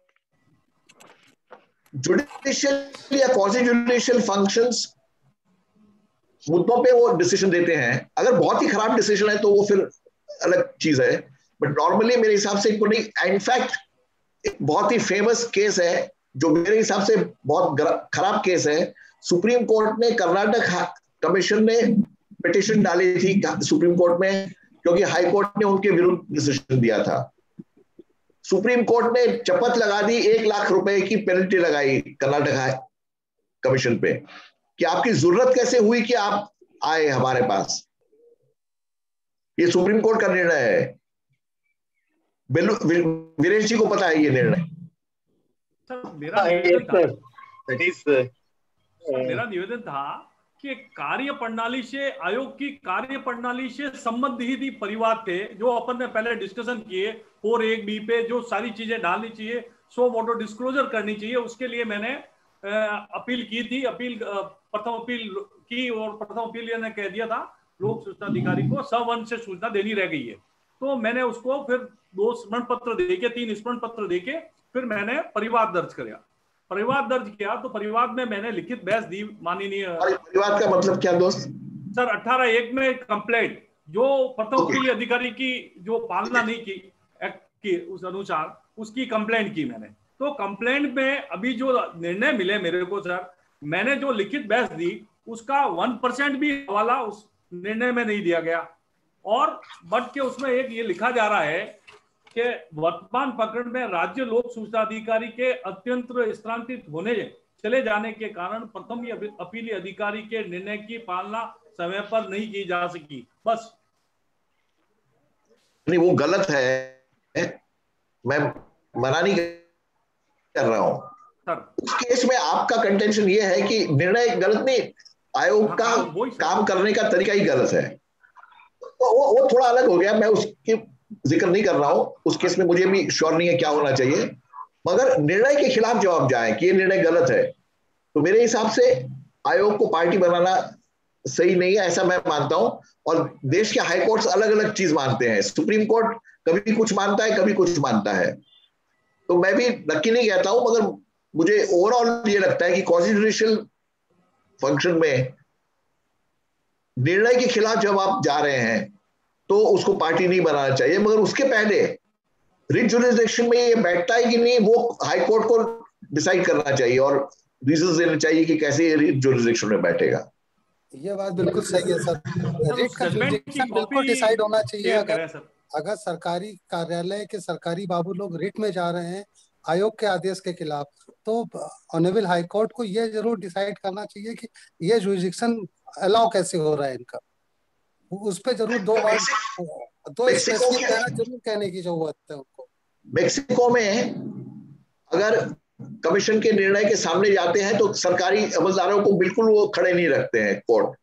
जुडिशियल या कॉन्स्टिट्यूशनल फंक्शंस मुद्दों पे वो डिसीजन देते हैं। अगर बहुत ही खराब डिसीजन है तो वो फिर अलग चीज है, बट नॉर्मली मेरे हिसाब से इनको नहीं। इनफैक्ट एक बहुत ही फेमस केस है जो मेरे हिसाब से बहुत खराब केस है। सुप्रीम कोर्ट ने, कर्नाटक कमीशन ने पिटीशन डाली थी सुप्रीम कोर्ट में, क्योंकि हाई कोर्ट ने उनके विरुद्ध डिसीजन दिया था। सुप्रीम कोर्ट ने शपथ लगा दी, 1 लाख रुपए की पेनल्टी लगाई कर्नाटक कमीशन पे कि आपकी जरूरत कैसे हुई कि आप आए हमारे पास। ये सुप्रीम कोर्ट का निर्णय है। वीरेश जी को पता है ये निर्णय। मेरा निवेदन था कि कार्य प्रणाली से, आयोग की कार्य प्रणाली से संबंध ही थी परिवाद थे, जो अपन ने पहले डिस्कशन किए 4(1)(b) पे जो सारी चीजें डालनी चाहिए, 100 मोटो डिस्क्लोजर करनी चाहिए, उसके लिए मैंने अपील की थी। प्रथम अपील की और प्रथम अपील ने कह दिया था लोक सूचना अधिकारी को सवन से सूचना देनी रह गई है। तो मैंने उसको फिर 2 स्मरण पत्र देके, 3 स्मरण पत्र देके फिर मैंने परिवाद दर्ज किया। परिवाद दर्ज किया तो परिवाद में मैंने लिखित बहस दी माननीय। परिवाद का मतलब क्या दोस्त? सर 18(1) में कंप्लेंट जो प्रथम अपील अधिकारी की जो पालना नहीं की एक्ट की उस अनुसार, उसकी कंप्लेंट की मैंने। तो कंप्लेंट में अभी जो निर्णय मिले मेरे को सर, मैंने जो लिखित बहस दी उसका 1% भी हवाला उस निर्णय में नहीं दिया गया। और बढ़ के उसमें एक ये लिखा जा रहा है कि वर्तमान प्रकरण में राज्य लोक सूचना अधिकारी के अत्यंत स्थानांतरित होने चले जाने के कारण प्रथम अपीली अधिकारी के निर्णय की पालना समय पर नहीं की जा सकी। बस नहीं, वो गलत है, मैं मना नहीं कर रहा हूं सर। उस केस में आपका कंटेंशन ये है कि निर्णय गलत नहीं, आयोग का काम करने का तरीका ही गलत है। तो वो थोड़ा अलग हो गया, मैं उसकी जिक्र नहीं कर रहा हूं। उस केस में मुझे भी श्योर नहीं है क्या होना चाहिए, मगर निर्णय के खिलाफ जब आप जाए कि ये निर्णय गलत है, तो मेरे हिसाब से आयोग को पार्टी बनाना सही नहीं है, ऐसा मैं मानता हूं। और देश के हाई कोर्ट्स अलग अलग चीज मानते हैं। सुप्रीम कोर्ट कभी कुछ मानता है, कभी कुछ मानता है। तो मैं भी नक्की नहीं कहता हूं, मगर मुझे ओवरऑल ये लगता है कि कॉन्स्टिट्यूशनल फंक्शन में निर्णय के खिलाफ जब आप जा रहे हैं तो उसको पार्टी नहीं बनाना चाहिए। मगर उसके पहले रिट जुरिसडिक्शन में ये बैठता है कि नहीं, वो हाई कोर्ट को डिसाइड करना चाहिए और रीजंस देने चाहिए कि कैसे ये रिट जुरिसडिक्शन में बैठेगा। ये बात बिल्कुल सही है सर। रिट का जुरिसडिक्शन बिल्कुल डिसाइड होना चाहिए। अगर सरकारी कार्यालय के सरकारी बाबू लोग रिट में जा रहे हैं आयोग के आदेश के खिलाफ, तो ऑनरेबल हाई कोर्ट को ये जरूर डिसाइड करना चाहिए कि ये जुरिसडिक्शन अलाउ कैसे हो रहा है इनका। उस पे जरूर दो स्पेसिफिक जरूर कहने की जरूरत है उनको। मेक्सिको में अगर कमीशन के निर्णय के सामने जाते हैं तो सरकारी अमलदारों को बिल्कुल वो खड़े नहीं रखते हैं कोर्ट।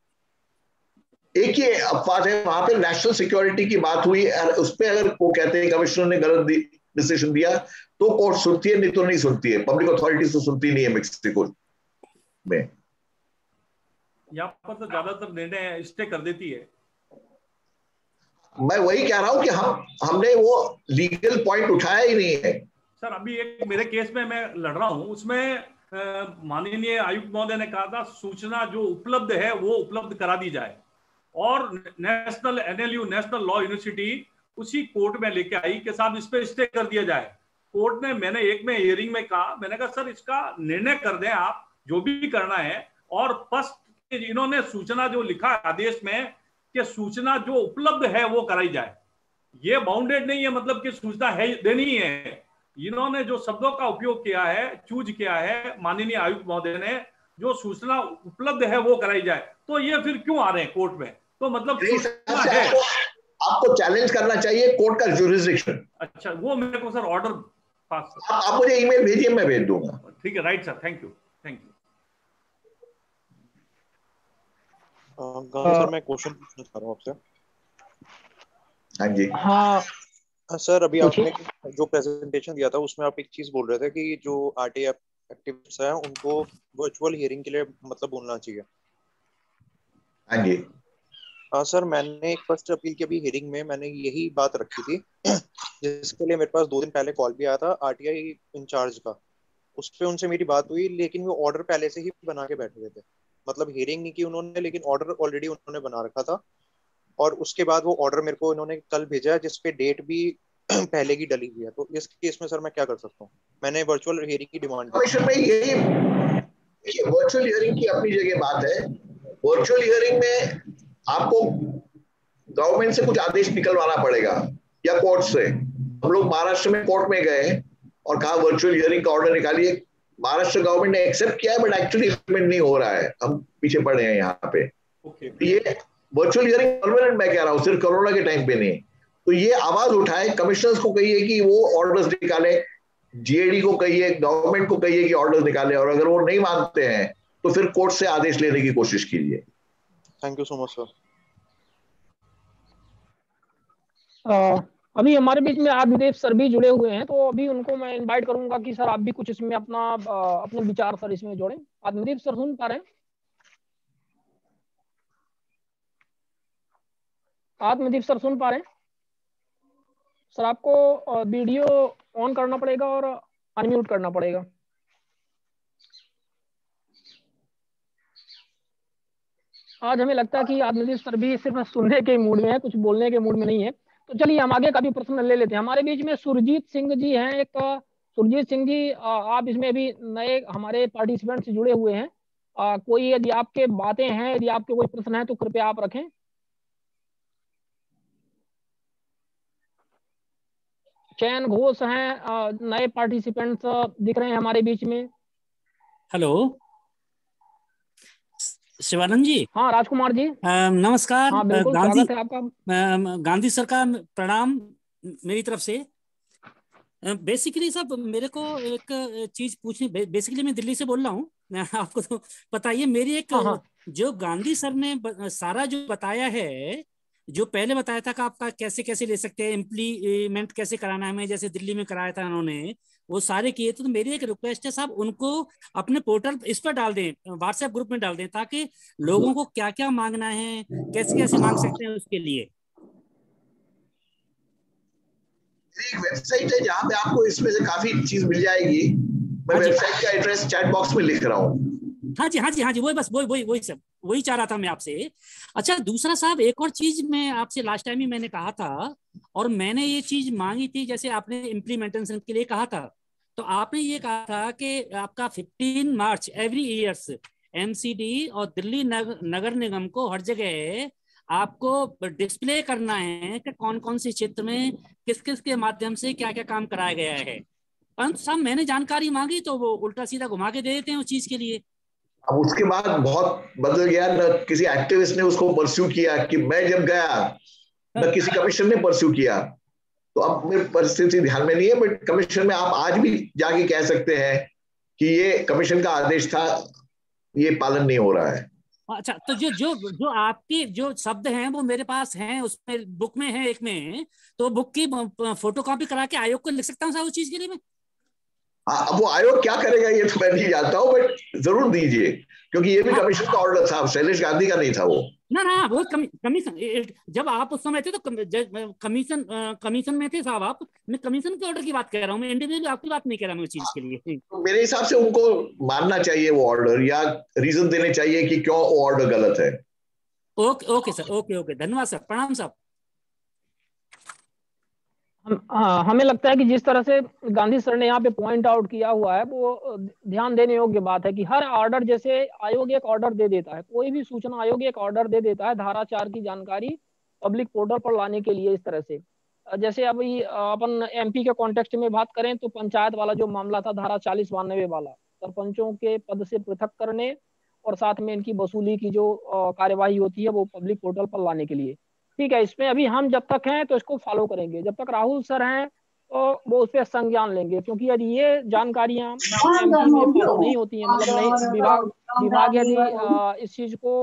एक ही अपवाद है, वहां पे नेशनल सिक्योरिटी की बात हुई, उस पर अगर वो कहते हैं कमिश्नर ने गलत डिसीजन दिया तो कोर्ट सुनती है, नहीं तो नहीं सुनती है। पब्लिक अथॉरिटी तो सुनती नहीं है मेक्सिको में। यहाँ पर तो ज्यादातर निर्णय स्टे कर देती है। मैं वही कह रहा हूं कि हमने वो लीगल पॉइंट उठाया ही नहीं है सर। अभी एक मेरे केस में मैं लड़ रहा हूं, उसमें माननीय आयुक्त महोदय ने कहा था सूचना जो उपलब्ध है वो उपलब्ध करा दी जाए, और national NLU national law university उसी कोर्ट में लेके आई कि साहब इस पे स्टे कर दिया जाए। कोर्ट ने, मैंने एक में हियरिंग में कहा, मैंने कहा सर इसका निर्णय कर दें आप जो भी करना है, और फर्स्ट इन्होंने सूचना जो लिखा आदेश में कि सूचना जो उपलब्ध है वो कराई जाए, ये बाउंडेड नहीं है, मतलब कि सूचना है देनी है। इन्होंने जो शब्दों का उपयोग किया है, चूज किया है माननीय आयुक्त महोदय ने, जो सूचना उपलब्ध है वो कराई जाए, तो ये फिर क्यों आ रहे हैं कोर्ट में? तो मतलब आपको चैलेंज करना चाहिए कोर्ट का जुरिसडिक्शन। अच्छा, वो मेरे को सर ऑर्डर फास्ट। आप मुझे ईमेल भेजिए, मैं भेज दूंगा। ठीक है, right sir, thank you, thank you. Gandhi sir, मैं क्वेश्चन पूछना चाह रहा हूँ आपसे। हाँ जी। हाँ सर, अभी पूछिए। आपने जो प्रेजेंटेशन दिया था उसमें आप एक चीज बोल रहे थे कि जो आरटीआई एक्टिविस्ट हैं उनको वर्चुअल हियरिंग के लिए मतलब बोलना चाहिए। हाँ जी। सर, मैंने एक फर्स्ट अपील की अभी हियरिंग में मैंने यही बात रखी थी जिसके लिए मेरे पास 2 दिन पहले कॉल भी आया था आरटीआई इंचार्ज का। उस पे उनसे मेरी बात हुई, लेकिन वो ऑर्डर पहले से ही बना के बैठे हुए थे। मतलब हियरिंग नहीं की उन्होंने, लेकिन ऑर्डर ऑलरेडी उन्होंने बना रखा था। और उसके बाद वो ऑर्डर मेरे को इन्होंने कल भेजा है, जिसपे डेट भी पहले की डली हुई है। तो इस केस में सर मैं क्या कर सकता हूँ? मैंने वर्चुअल हियरिंग की डिमांड की कमीशन में यही, वर्चुअल हियरिंग की अपनी जगह बात है। वर्चुअल हियरिंग में आपको गवर्नमेंट से कुछ आदेश निकलवाना पड़ेगा या कोर्ट से। हम लोग महाराष्ट्र में कोर्ट में गए और कहा वर्चुअल हियरिंग का ऑर्डर निकालिए। महाराष्ट्र गवर्नमेंट ने एक्सेप्ट किया है, बट एक्चुअली इम्प्लीमेंट नहीं हो रहा है, हम पीछे पड़े हैं यहाँ पे। ये वर्चुअल हियरिंग परमानेंट मैं कह रहा हूँ, सिर्फ कोरोना के टाइम पे नहीं। तो ये आवाज उठाए, कमिश्नर्स को कहिए कि वो ऑर्डर्स निकाले, जीएडी को कहिए, गवर्नमेंट को कहिए कि ऑर्डर्स निकाले, और अगर वो नहीं मानते हैं तो फिर कोर्ट से आदेश लेने की कोशिश कीजिए। Thank you so much sir. अभी हमारे बीच में आदिदेव सर भी जुड़े हुए हैं, तो अभी उनको मैं इनवाइट करूंगा कि सर आप भी कुछ इसमें अपना अपने विचार सर इसमें जोड़ें। आदिदेव सर सुन पा रहे हैं? आत्मदीप सर सुन पा रहे हैं? सर आपको वीडियो ऑन करना पड़ेगा और अनम्यूट करना पड़ेगा। आज हमें लगता है कि आत्मदीप सर भी सिर्फ सुनने के मूड में है, कुछ बोलने के मूड में नहीं है। तो चलिए हम आगे का भी प्रश्न ले लेते हैं। हमारे बीच में सुरजीत सिंह जी हैं एक। सुरजीत सिंह जी, आप इसमें अभी नए हमारे पार्टिसिपेंट से जुड़े हुए हैं। कोई यदि आपके बातें हैं, यदि आपके कोई प्रश्न है तो कृपया आप रखें। चयन घोष हैं, नए पार्टिसिपेंट्स दिख रहे हैं हमारे बीच में। हेलो शिवानंद जी। हाँ राजकुमार जी, नमस्कार। हाँ बिल्कुल गांधी स्वागत है आपका। गांधी सर का प्रणाम मेरी तरफ से। बेसिकली सब मेरे को एक चीज पूछनी, बेसिकली मैं दिल्ली से बोल रहा हूँ आपको तो पता ही है। मेरी एक हाँ हाँ। जो गांधी सर ने सारा जो बताया है, जो पहले बताया था कि आपका कैसे कैसे ले सकते हैं, इम्प्लीमेंट कैसे कराना है, हमें जैसे दिल्ली में कराया था उन्होंने, वो सारे किए। तो मेरी एक रिक्वेस्ट है साहब, उनको अपने पोर्टल इस पर डाल दें, व्हाट्सएप ग्रुप में डाल दें, ताकि लोगों को क्या क्या मांगना है, कैसे कैसे मांग सकते हैं उसके लिए। एक वेबसाइट है जहां पे आपको इसमें से काफी चीज मिल जाएगी। मैं वेबसाइट का एड्रेस चैट बॉक्स में लिख रहा हूँ। हाँ जी हाँ जी हाँ जी, वही बस वही सब वही चाह रहा था मैं आपसे। अच्छा दूसरा साहब, एक और चीज मैं आपसे लास्ट टाइम ही मैंने कहा था, और मैंने ये चीज मांगी थी, जैसे आपने इम्प्लीमेंटेशन के लिए कहा था, तो आपने ये कहा था कि आपका 15 मार्च एवरी ईयर्स एमसीडी और दिल्ली नगर निगम को हर जगह आपको डिस्प्ले करना है कि कौन कौन से क्षेत्र में किस किस के माध्यम से क्या क्या काम कराया गया है। परंतु साहब मैंने जानकारी मांगी तो वो उल्टा सीधा घुमा के दे देते हैं उस चीज के लिए। अब उसके बाद बहुत बदल गया न, किसी एक्टिविस्ट ने उसको परस्यू किया कि मैं जब गया, न किसी कमीशन ने परस्यू किया। तो अब मेरी परिस्थिति ध्यान में नहीं है, बट कमीशन में आप आज भी जाके कह सकते हैं कि ये कमीशन का आदेश था, ये पालन नहीं हो रहा है। अच्छा, तो जो जो जो आपकी जो शब्द हैं वो मेरे पास हैं, उसमें बुक में है एक में, तो बुक की फोटो कॉपी करा के आयोग को लिख सकता हूँ साहब उस चीज के लिए मैं। अब वो आयोग क्या करेगा ये तो मैं नहीं जानता हूँ, बट जरूर दीजिए, क्योंकि ये भी कमीशन का ऑर्डर था, शैलेश गांधी का नहीं था वो। ना वो कमीशन, जब आप उस समय थे तो कमीशन में थे साहब आप। मैं कमीशन के ऑर्डर की बात कर रहा हूँ, मैं इंडिविजुअल आपकी बात नहीं कर रहा हूँ उस चीज के लिए। तो मेरे हिसाब से उनको मानना चाहिए वो ऑर्डर, या रीजन देने चाहिए कि क्यों वो ऑर्डर गलत है। ओके सर, ओके धन्यवाद सर, प्रणाम साहब। हमें लगता है कि जिस तरह से गांधी सर ने यहाँ पे पॉइंट आउट किया हुआ है वो ध्यान देने योग्य बात है कि हर ऑर्डर, जैसे आयोग एक ऑर्डर दे देता है, कोई भी सूचना आयोग एक ऑर्डर दे देता है धारा 4 की जानकारी पब्लिक पोर्टल पर लाने के लिए। इस तरह से जैसे अभी अपन एमपी के कॉन्टेक्स्ट में बात करें तो पंचायत वाला जो मामला था, धारा 40-92 वाला, सरपंचों के पद से पृथक करने और साथ में इनकी वसूली की जो कार्यवाही होती है वो पब्लिक पोर्टल पर लाने के लिए। ठीक है, इसमें अभी हम जब तक हैं तो इसको फॉलो करेंगे, जब तक राहुल सर हैं तो वो उस पर संज्ञान लेंगे, क्योंकि यदि ये जानकारियां एमपी में फॉलो नहीं होती हैं, मतलब नहीं विभाग यदि इस चीज को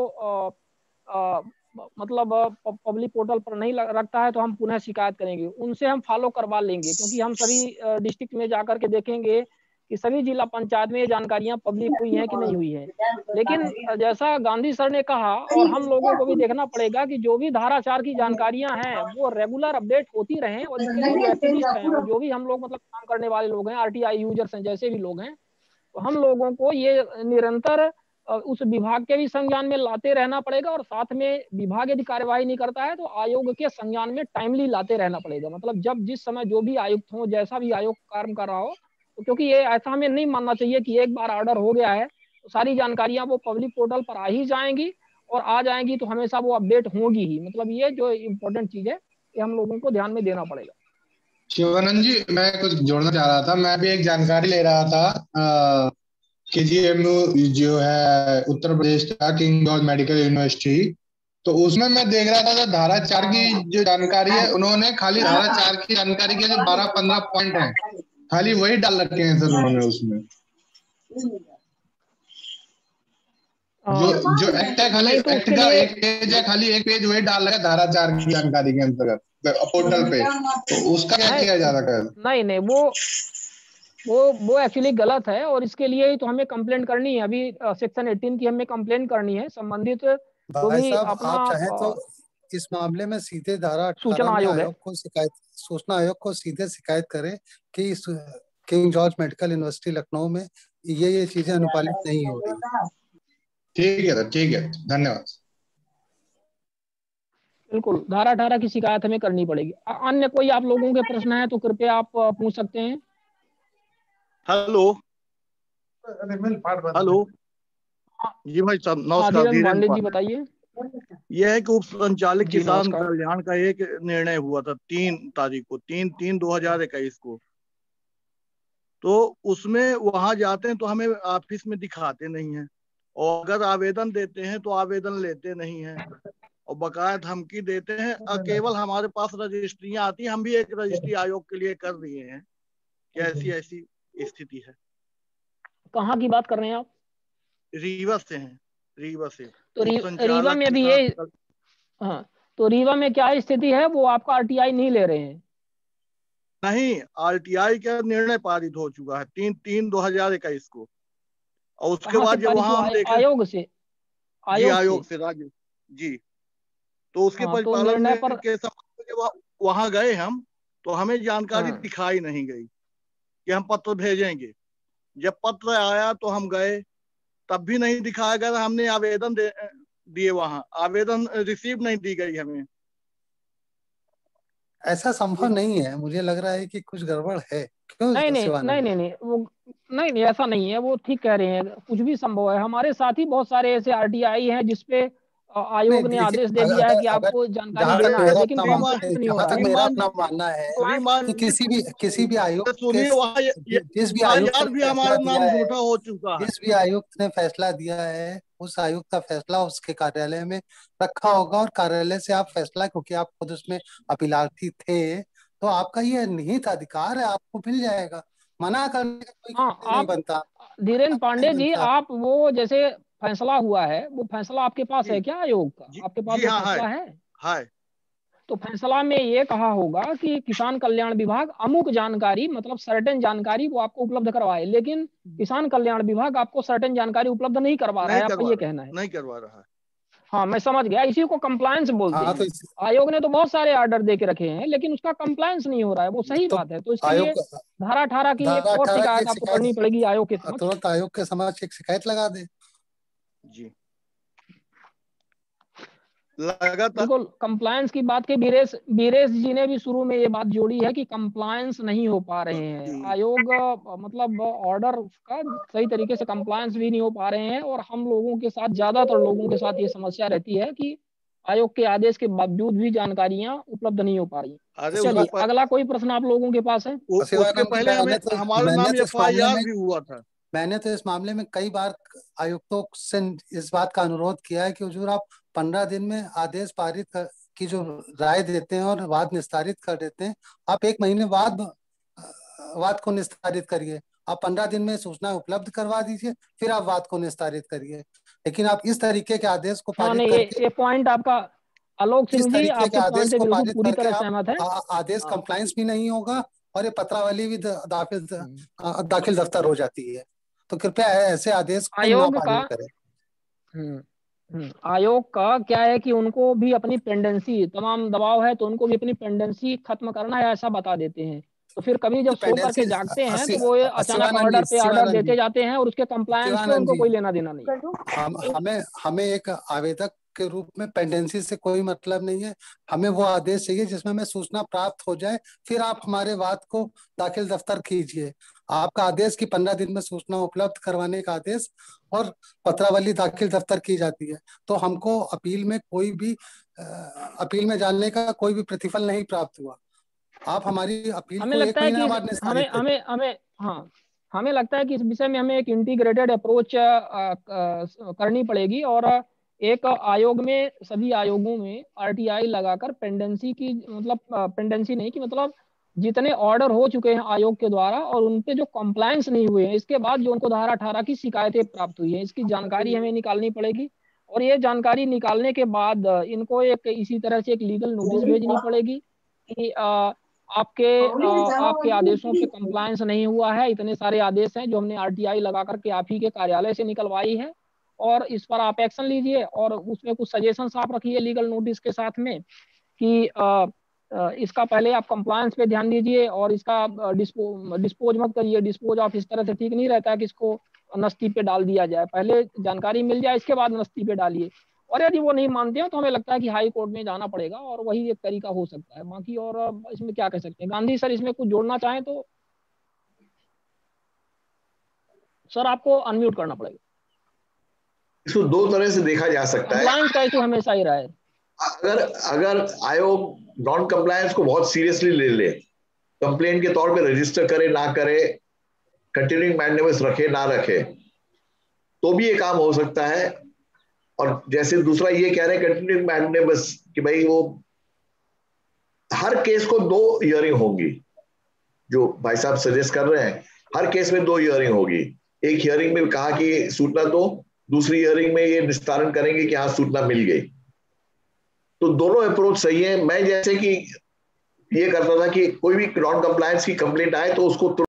मतलब पब्लिक पोर्टल पर नहीं रखता है तो हम पुनः शिकायत करेंगे, उनसे हम फॉलो करवा लेंगे, क्योंकि हम सभी डिस्ट्रिक्ट में जाकर के देखेंगे कि सभी जिला पंचायत में ये जानकारियां पब्लिक हुई हैं कि नहीं हुई है। लेकिन जैसा गांधी सर ने कहा, और हम लोगों को भी देखना पड़ेगा कि जो भी धारा 4 की जानकारियां हैं वो रेगुलर अपडेट होती रहें, और इसके लिए जो एक्टिविस्ट हैं और जो भी हम लोग मतलब काम करने वाले लोग हैं, आरटीआई यूजर्स हैं, जैसे भी लोग हैं, तो हम लोगों को ये निरंतर उस विभाग के भी संज्ञान में लाते रहना पड़ेगा, और साथ में विभाग यदि कार्यवाही नहीं करता है तो आयोग के संज्ञान में टाइमली लाते रहना पड़ेगा। मतलब जब जिस समय जो भी आयुक्त हो, जैसा भी आयोग काम कर रहा हो, तो क्योंकि ये ऐसा हमें नहीं मानना चाहिए कि एक बार ऑर्डर हो गया है तो सारी जानकारियां वो पब्लिक पोर्टल पर आ ही जाएंगी, और आ जाएंगी तो हमेशा वो अपडेट होगी ही। मतलब ये जो इम्पोर्टेंट चीज है ये हम लोगों को ध्यान में देना पड़ेगा। शिवानंद जी, मैं कुछ जोड़ना चाह रहा था। मैं भी एक जानकारी ले रहा था KGMU जो है उत्तर प्रदेश का, किंग जॉर्ज मेडिकल यूनिवर्सिटी, तो उसमें मैं देख रहा था धारा 4 की जो जानकारी है, उन्होंने खाली धारा 4 की जानकारी के जो 12-15 पॉइंट है खाली वही डाल रखे हैं सर उन्होंने उसमें। जो एक्ट है, खाली एक्ट का एक पेज है, खाली एक पेज वही डाल रहा है धारा 4 की जानकारी के अंतर्गत पोर्टल पे। तो उसका क्या किया जा रहा है? नहीं, वो एक्चुअली गलत है, और इसके लिए ही तो हमें कंप्लेंट करनी है। अभी सेक्शन 18 की हमें कंप्लेंट करनी है संबंधित जो भी अपना आप चाहें तो इस मामले में सीधे धारा 18 सूचना आयोग को सीधे शिकायत करें कि King George medical university Lucknow में ये चीजें अनुपालित नहीं हो रही। ठीक है सर, ठीक है, धन्यवाद। बिल्कुल, धारा 18 की शिकायत हमें करनी पड़ेगी। अन्य कोई आप लोगों के प्रश्न है तो कृपया आप पूछ सकते हैं। हेलो जी भाई साहब, नमस्कार। धीरेन्द्र जी बताइए। यह है कि उप संचालक किसान कल्याण का एक निर्णय हुआ था 3 तारीख को, 3/3/2021 को। तो उसमें वहां जाते हैं तो हमें ऑफिस में दिखाते नहीं है, और अगर आवेदन देते हैं तो आवेदन लेते नहीं है, और बकाया धमकी देते हैं। केवल हमारे पास रजिस्ट्रियां आती हैं, हम भी एक रजिस्ट्री आयोग के लिए कर दिए हैं। क्या ऐसी स्थिति है? कहाँ की बात कर रहे हैं आप? रीवा से हैं, रीवा से। तो रीवा में भी ये, हाँ, तो रीवा में क्या स्थिति है? वो आपका आरटीआई नहीं ले रहे हैं? नहीं, आरटीआई का निर्णय पारित हो चुका है 3/3/2021 को, और उसके बाद जब वहां हम देखे आयोग से राज्य जी, तो उसके परिपालन के समय वहां गए हम, तो हमें जानकारी दिखाई नहीं गई कि हम पत्र भेजेंगे। जब पत्र आया तो हम गए, तब भी नहीं दिखाया गया। हमने आवेदन दिए, वहां आवेदन रिसीव नहीं दी गई हमें। ऐसा संभव नहीं है, मुझे लग रहा है कि कुछ गड़बड़ है। क्यों? नहीं, वो नहीं, ऐसा नहीं है। वो ठीक कह रहे हैं, कुछ भी संभव है। हमारे साथ ही बहुत सारे ऐसे आरटीआई हैं जिसपे आयोग ने आदेश दे दिया है कि आपको जानकारी देना है, लेकिन जहाँ तक मेरा अपना मानना है कि किसी भी आयुक्त जिस भी आयुक्त ने फैसला दिया है, उस आयुक्त का फैसला उसके कार्यालय में रखा होगा, और कार्यालय से आप फैसला, क्योंकि आप खुद उसमें अपीलार्थी थे, तो आपका ये निहित अधिकार है, आपको मिल जाएगा। मना करने का कोई नहीं बनता। धीरेन्द्र पांडे जी, आप वो जैसे फैसला हुआ है, वो फैसला आपके पास है क्या आयोग का? आपके पास वो फैसला है? तो फैसला में ये कहा होगा कि किसान कल्याण विभाग अमुक जानकारी, मतलब सर्टेन जानकारी वो आपको उपलब्ध करवाए, लेकिन किसान कल्याण विभाग आपको सर्टेन जानकारी उपलब्ध नहीं करवा रहा है, आपका ये कहना है? नहीं करवा रहा है। हाँ, मैं समझ गया। इसी को कंप्लायंस बोलते हैं। आयोग ने तो बहुत सारे ऑर्डर दे के रखे हैं, लेकिन उसका कंप्लायंस नहीं हो रहा है, वो सही बात है। तो इसके लिए धारा 18 की एक और शिकायत आपको करनी पड़ेगी आयोग के समक्ष। तुरंत आयोग के समक्ष एक शिकायत लगा दे जी। बिल्कुल, कंप्लायंस की बात की बीरेश जी ने भी शुरू में ये बात जोड़ी है कि कंप्लायंस नहीं हो पा रहे हैं। आयोग मतलब ऑर्डर का सही तरीके से कंप्लायंस भी नहीं हो पा रहे हैं, और हम लोगों के साथ, ज्यादातर लोगों के साथ ये समस्या रहती है कि आयोग के आदेश के बावजूद भी जानकारियां उपलब्ध नहीं हो पा रही। चलिए, अगला कोई प्रश्न आप लोगों के पास है? उसके पहले हमारा नाम FIR भी हुआ था। मैंने तो इस मामले में कई बार आयुक्तों से इस बात का अनुरोध किया है कि हुजूर आप 15 दिन में आदेश पारित की जो राय देते हैं और वाद निस्तारित कर देते हैं, आप 1 महीने बाद वाद को निस्तारित करिए। आप 15 दिन में सूचना उपलब्ध करवा दीजिए, फिर आप वाद को निस्तारित करिए। लेकिन आप इस तरीके के आदेश को हाँ पारित नहीं, करके, ये पॉइंट आपका, आलोक इस सिंह जी तरीके आपके के पॉइंट आदेश से को बिल्कुल पारित पूरी करके तरह आप सहमत है। आदेश हाँ। कंप्लायंस भी नहीं होगा और ये पत्रावली भी दाखिल दफ्तर हो जाती है। तो कृपया ऐसे आदेश को ना आयोग का पारित करें। आयोग का क्या है कि उनको भी अपनी पेंडेंसी, तमाम दबाव है तो उनको भी अपनी पेंडेंसी खत्म करना है, ऐसा बता देते हैं। तो फिर कभी जब सो करके जागते हैं तो वो अचानक ऑर्डर पे ऑर्डर देते जाते हैं और उसके कंप्लायंस पे उनको कोई लेना देना नहीं। हमें एक आवेदक के रूप में पेंडेंसी से कोई मतलब नहीं है। हमें वो आदेश चाहिए जिसमें हमें सूचना प्राप्त हो जाए, फिर आप हमारे वाद को दाखिल दफ्तर कीजिए। आपका आदेश की 15 दिन में सूचना उपलब्ध करवाने का आदेश और पत्रावली दाखिल दफ्तर की जाती है, तो हमको अपील में कोई भी अपील में जाने का कोई भी प्रतिफल नहीं प्राप्त हुआ। आप हमारी अपील हमें को एक लगता है महीना कि बाद निस्तारित करिए। हमें लगता है कि इस विषय में हमें एक इंटीग्रेटेड अप्रोच करनी पड़ेगी और एक आयोग में, सभी आयोगों में आरटीआई लगाकर पेंडेंसी की, मतलब पेंडेंसी नहीं कि मतलब जितने ऑर्डर हो चुके हैं आयोग के द्वारा और उन पे जो कंप्लायंस नहीं हुए हैं, इसके बाद जो उनको धारा 18 की शिकायतें प्राप्त हुई हैं, इसकी जानकारी हमें निकालनी पड़ेगी। और ये जानकारी निकालने के बाद इनको एक इसी तरह से एक लीगल नोटिस भेजनी पड़ेगी कि आपके आदेशों पे कंप्लायंस नहीं हुआ है। इतने सारे आदेश हैं जो हमने आरटीआई लगा करके आप ही के कार्यालय से निकलवाई है और इस पर आप एक्शन लीजिए और उसमें कुछ सजेशंस आप रखिए लीगल नोटिस के साथ में कि इसका पहले आप कंप्लायंस पे ध्यान दीजिए और इसका डिस्पोज मत करिए। डिस्पोज ऑफ इस तरह से ठीक नहीं रहता है कि इसको नस्ती पे डाल दिया जाए, पहले जानकारी मिल जाए इसके बाद नस्ती पे डालिए। और यदि वो नहीं मानते हैं तो हमें लगता है कि हाई कोर्ट में जाना पड़ेगा और वही एक तरीका हो सकता है। बाकी और इसमें क्या कह सकते हैं। गांधी सर इसमें कुछ जोड़ना चाहें तो सर आपको अनम्यूट करना पड़ेगा। इसको दो तरह से देखा जा सकता है। कंप्लायंस का इशू हमेशा ही रहा है। अगर आयोग नॉन कंप्लायंस को बहुत सीरियसली ले ले, कंप्लेंट के तौर पे रजिस्टर करे ना करे, कंटिन्यूइंग मैंडेटस रखे ना रखे, तो भी ये काम हो सकता है। और जैसे दूसरा ये कह रहे हैं कंटिन्यूइंग मैंडेटस कि भाई वो हर केस को 2 हियरिंग होगी, जो भाई साहब सजेस्ट कर रहे हैं, हर केस में 2 हियरिंग होगी। एक हियरिंग में कहा कि सूचना दो, दूसरी हियरिंग में ये निस्तारण करेंगे कि हाँ सूचना मिल गई। तो दोनों अप्रोच सही है। मैं जैसे कि ये करता था कि कोई भी नॉन कंप्लायंस की कंप्लेंट आए तो उसको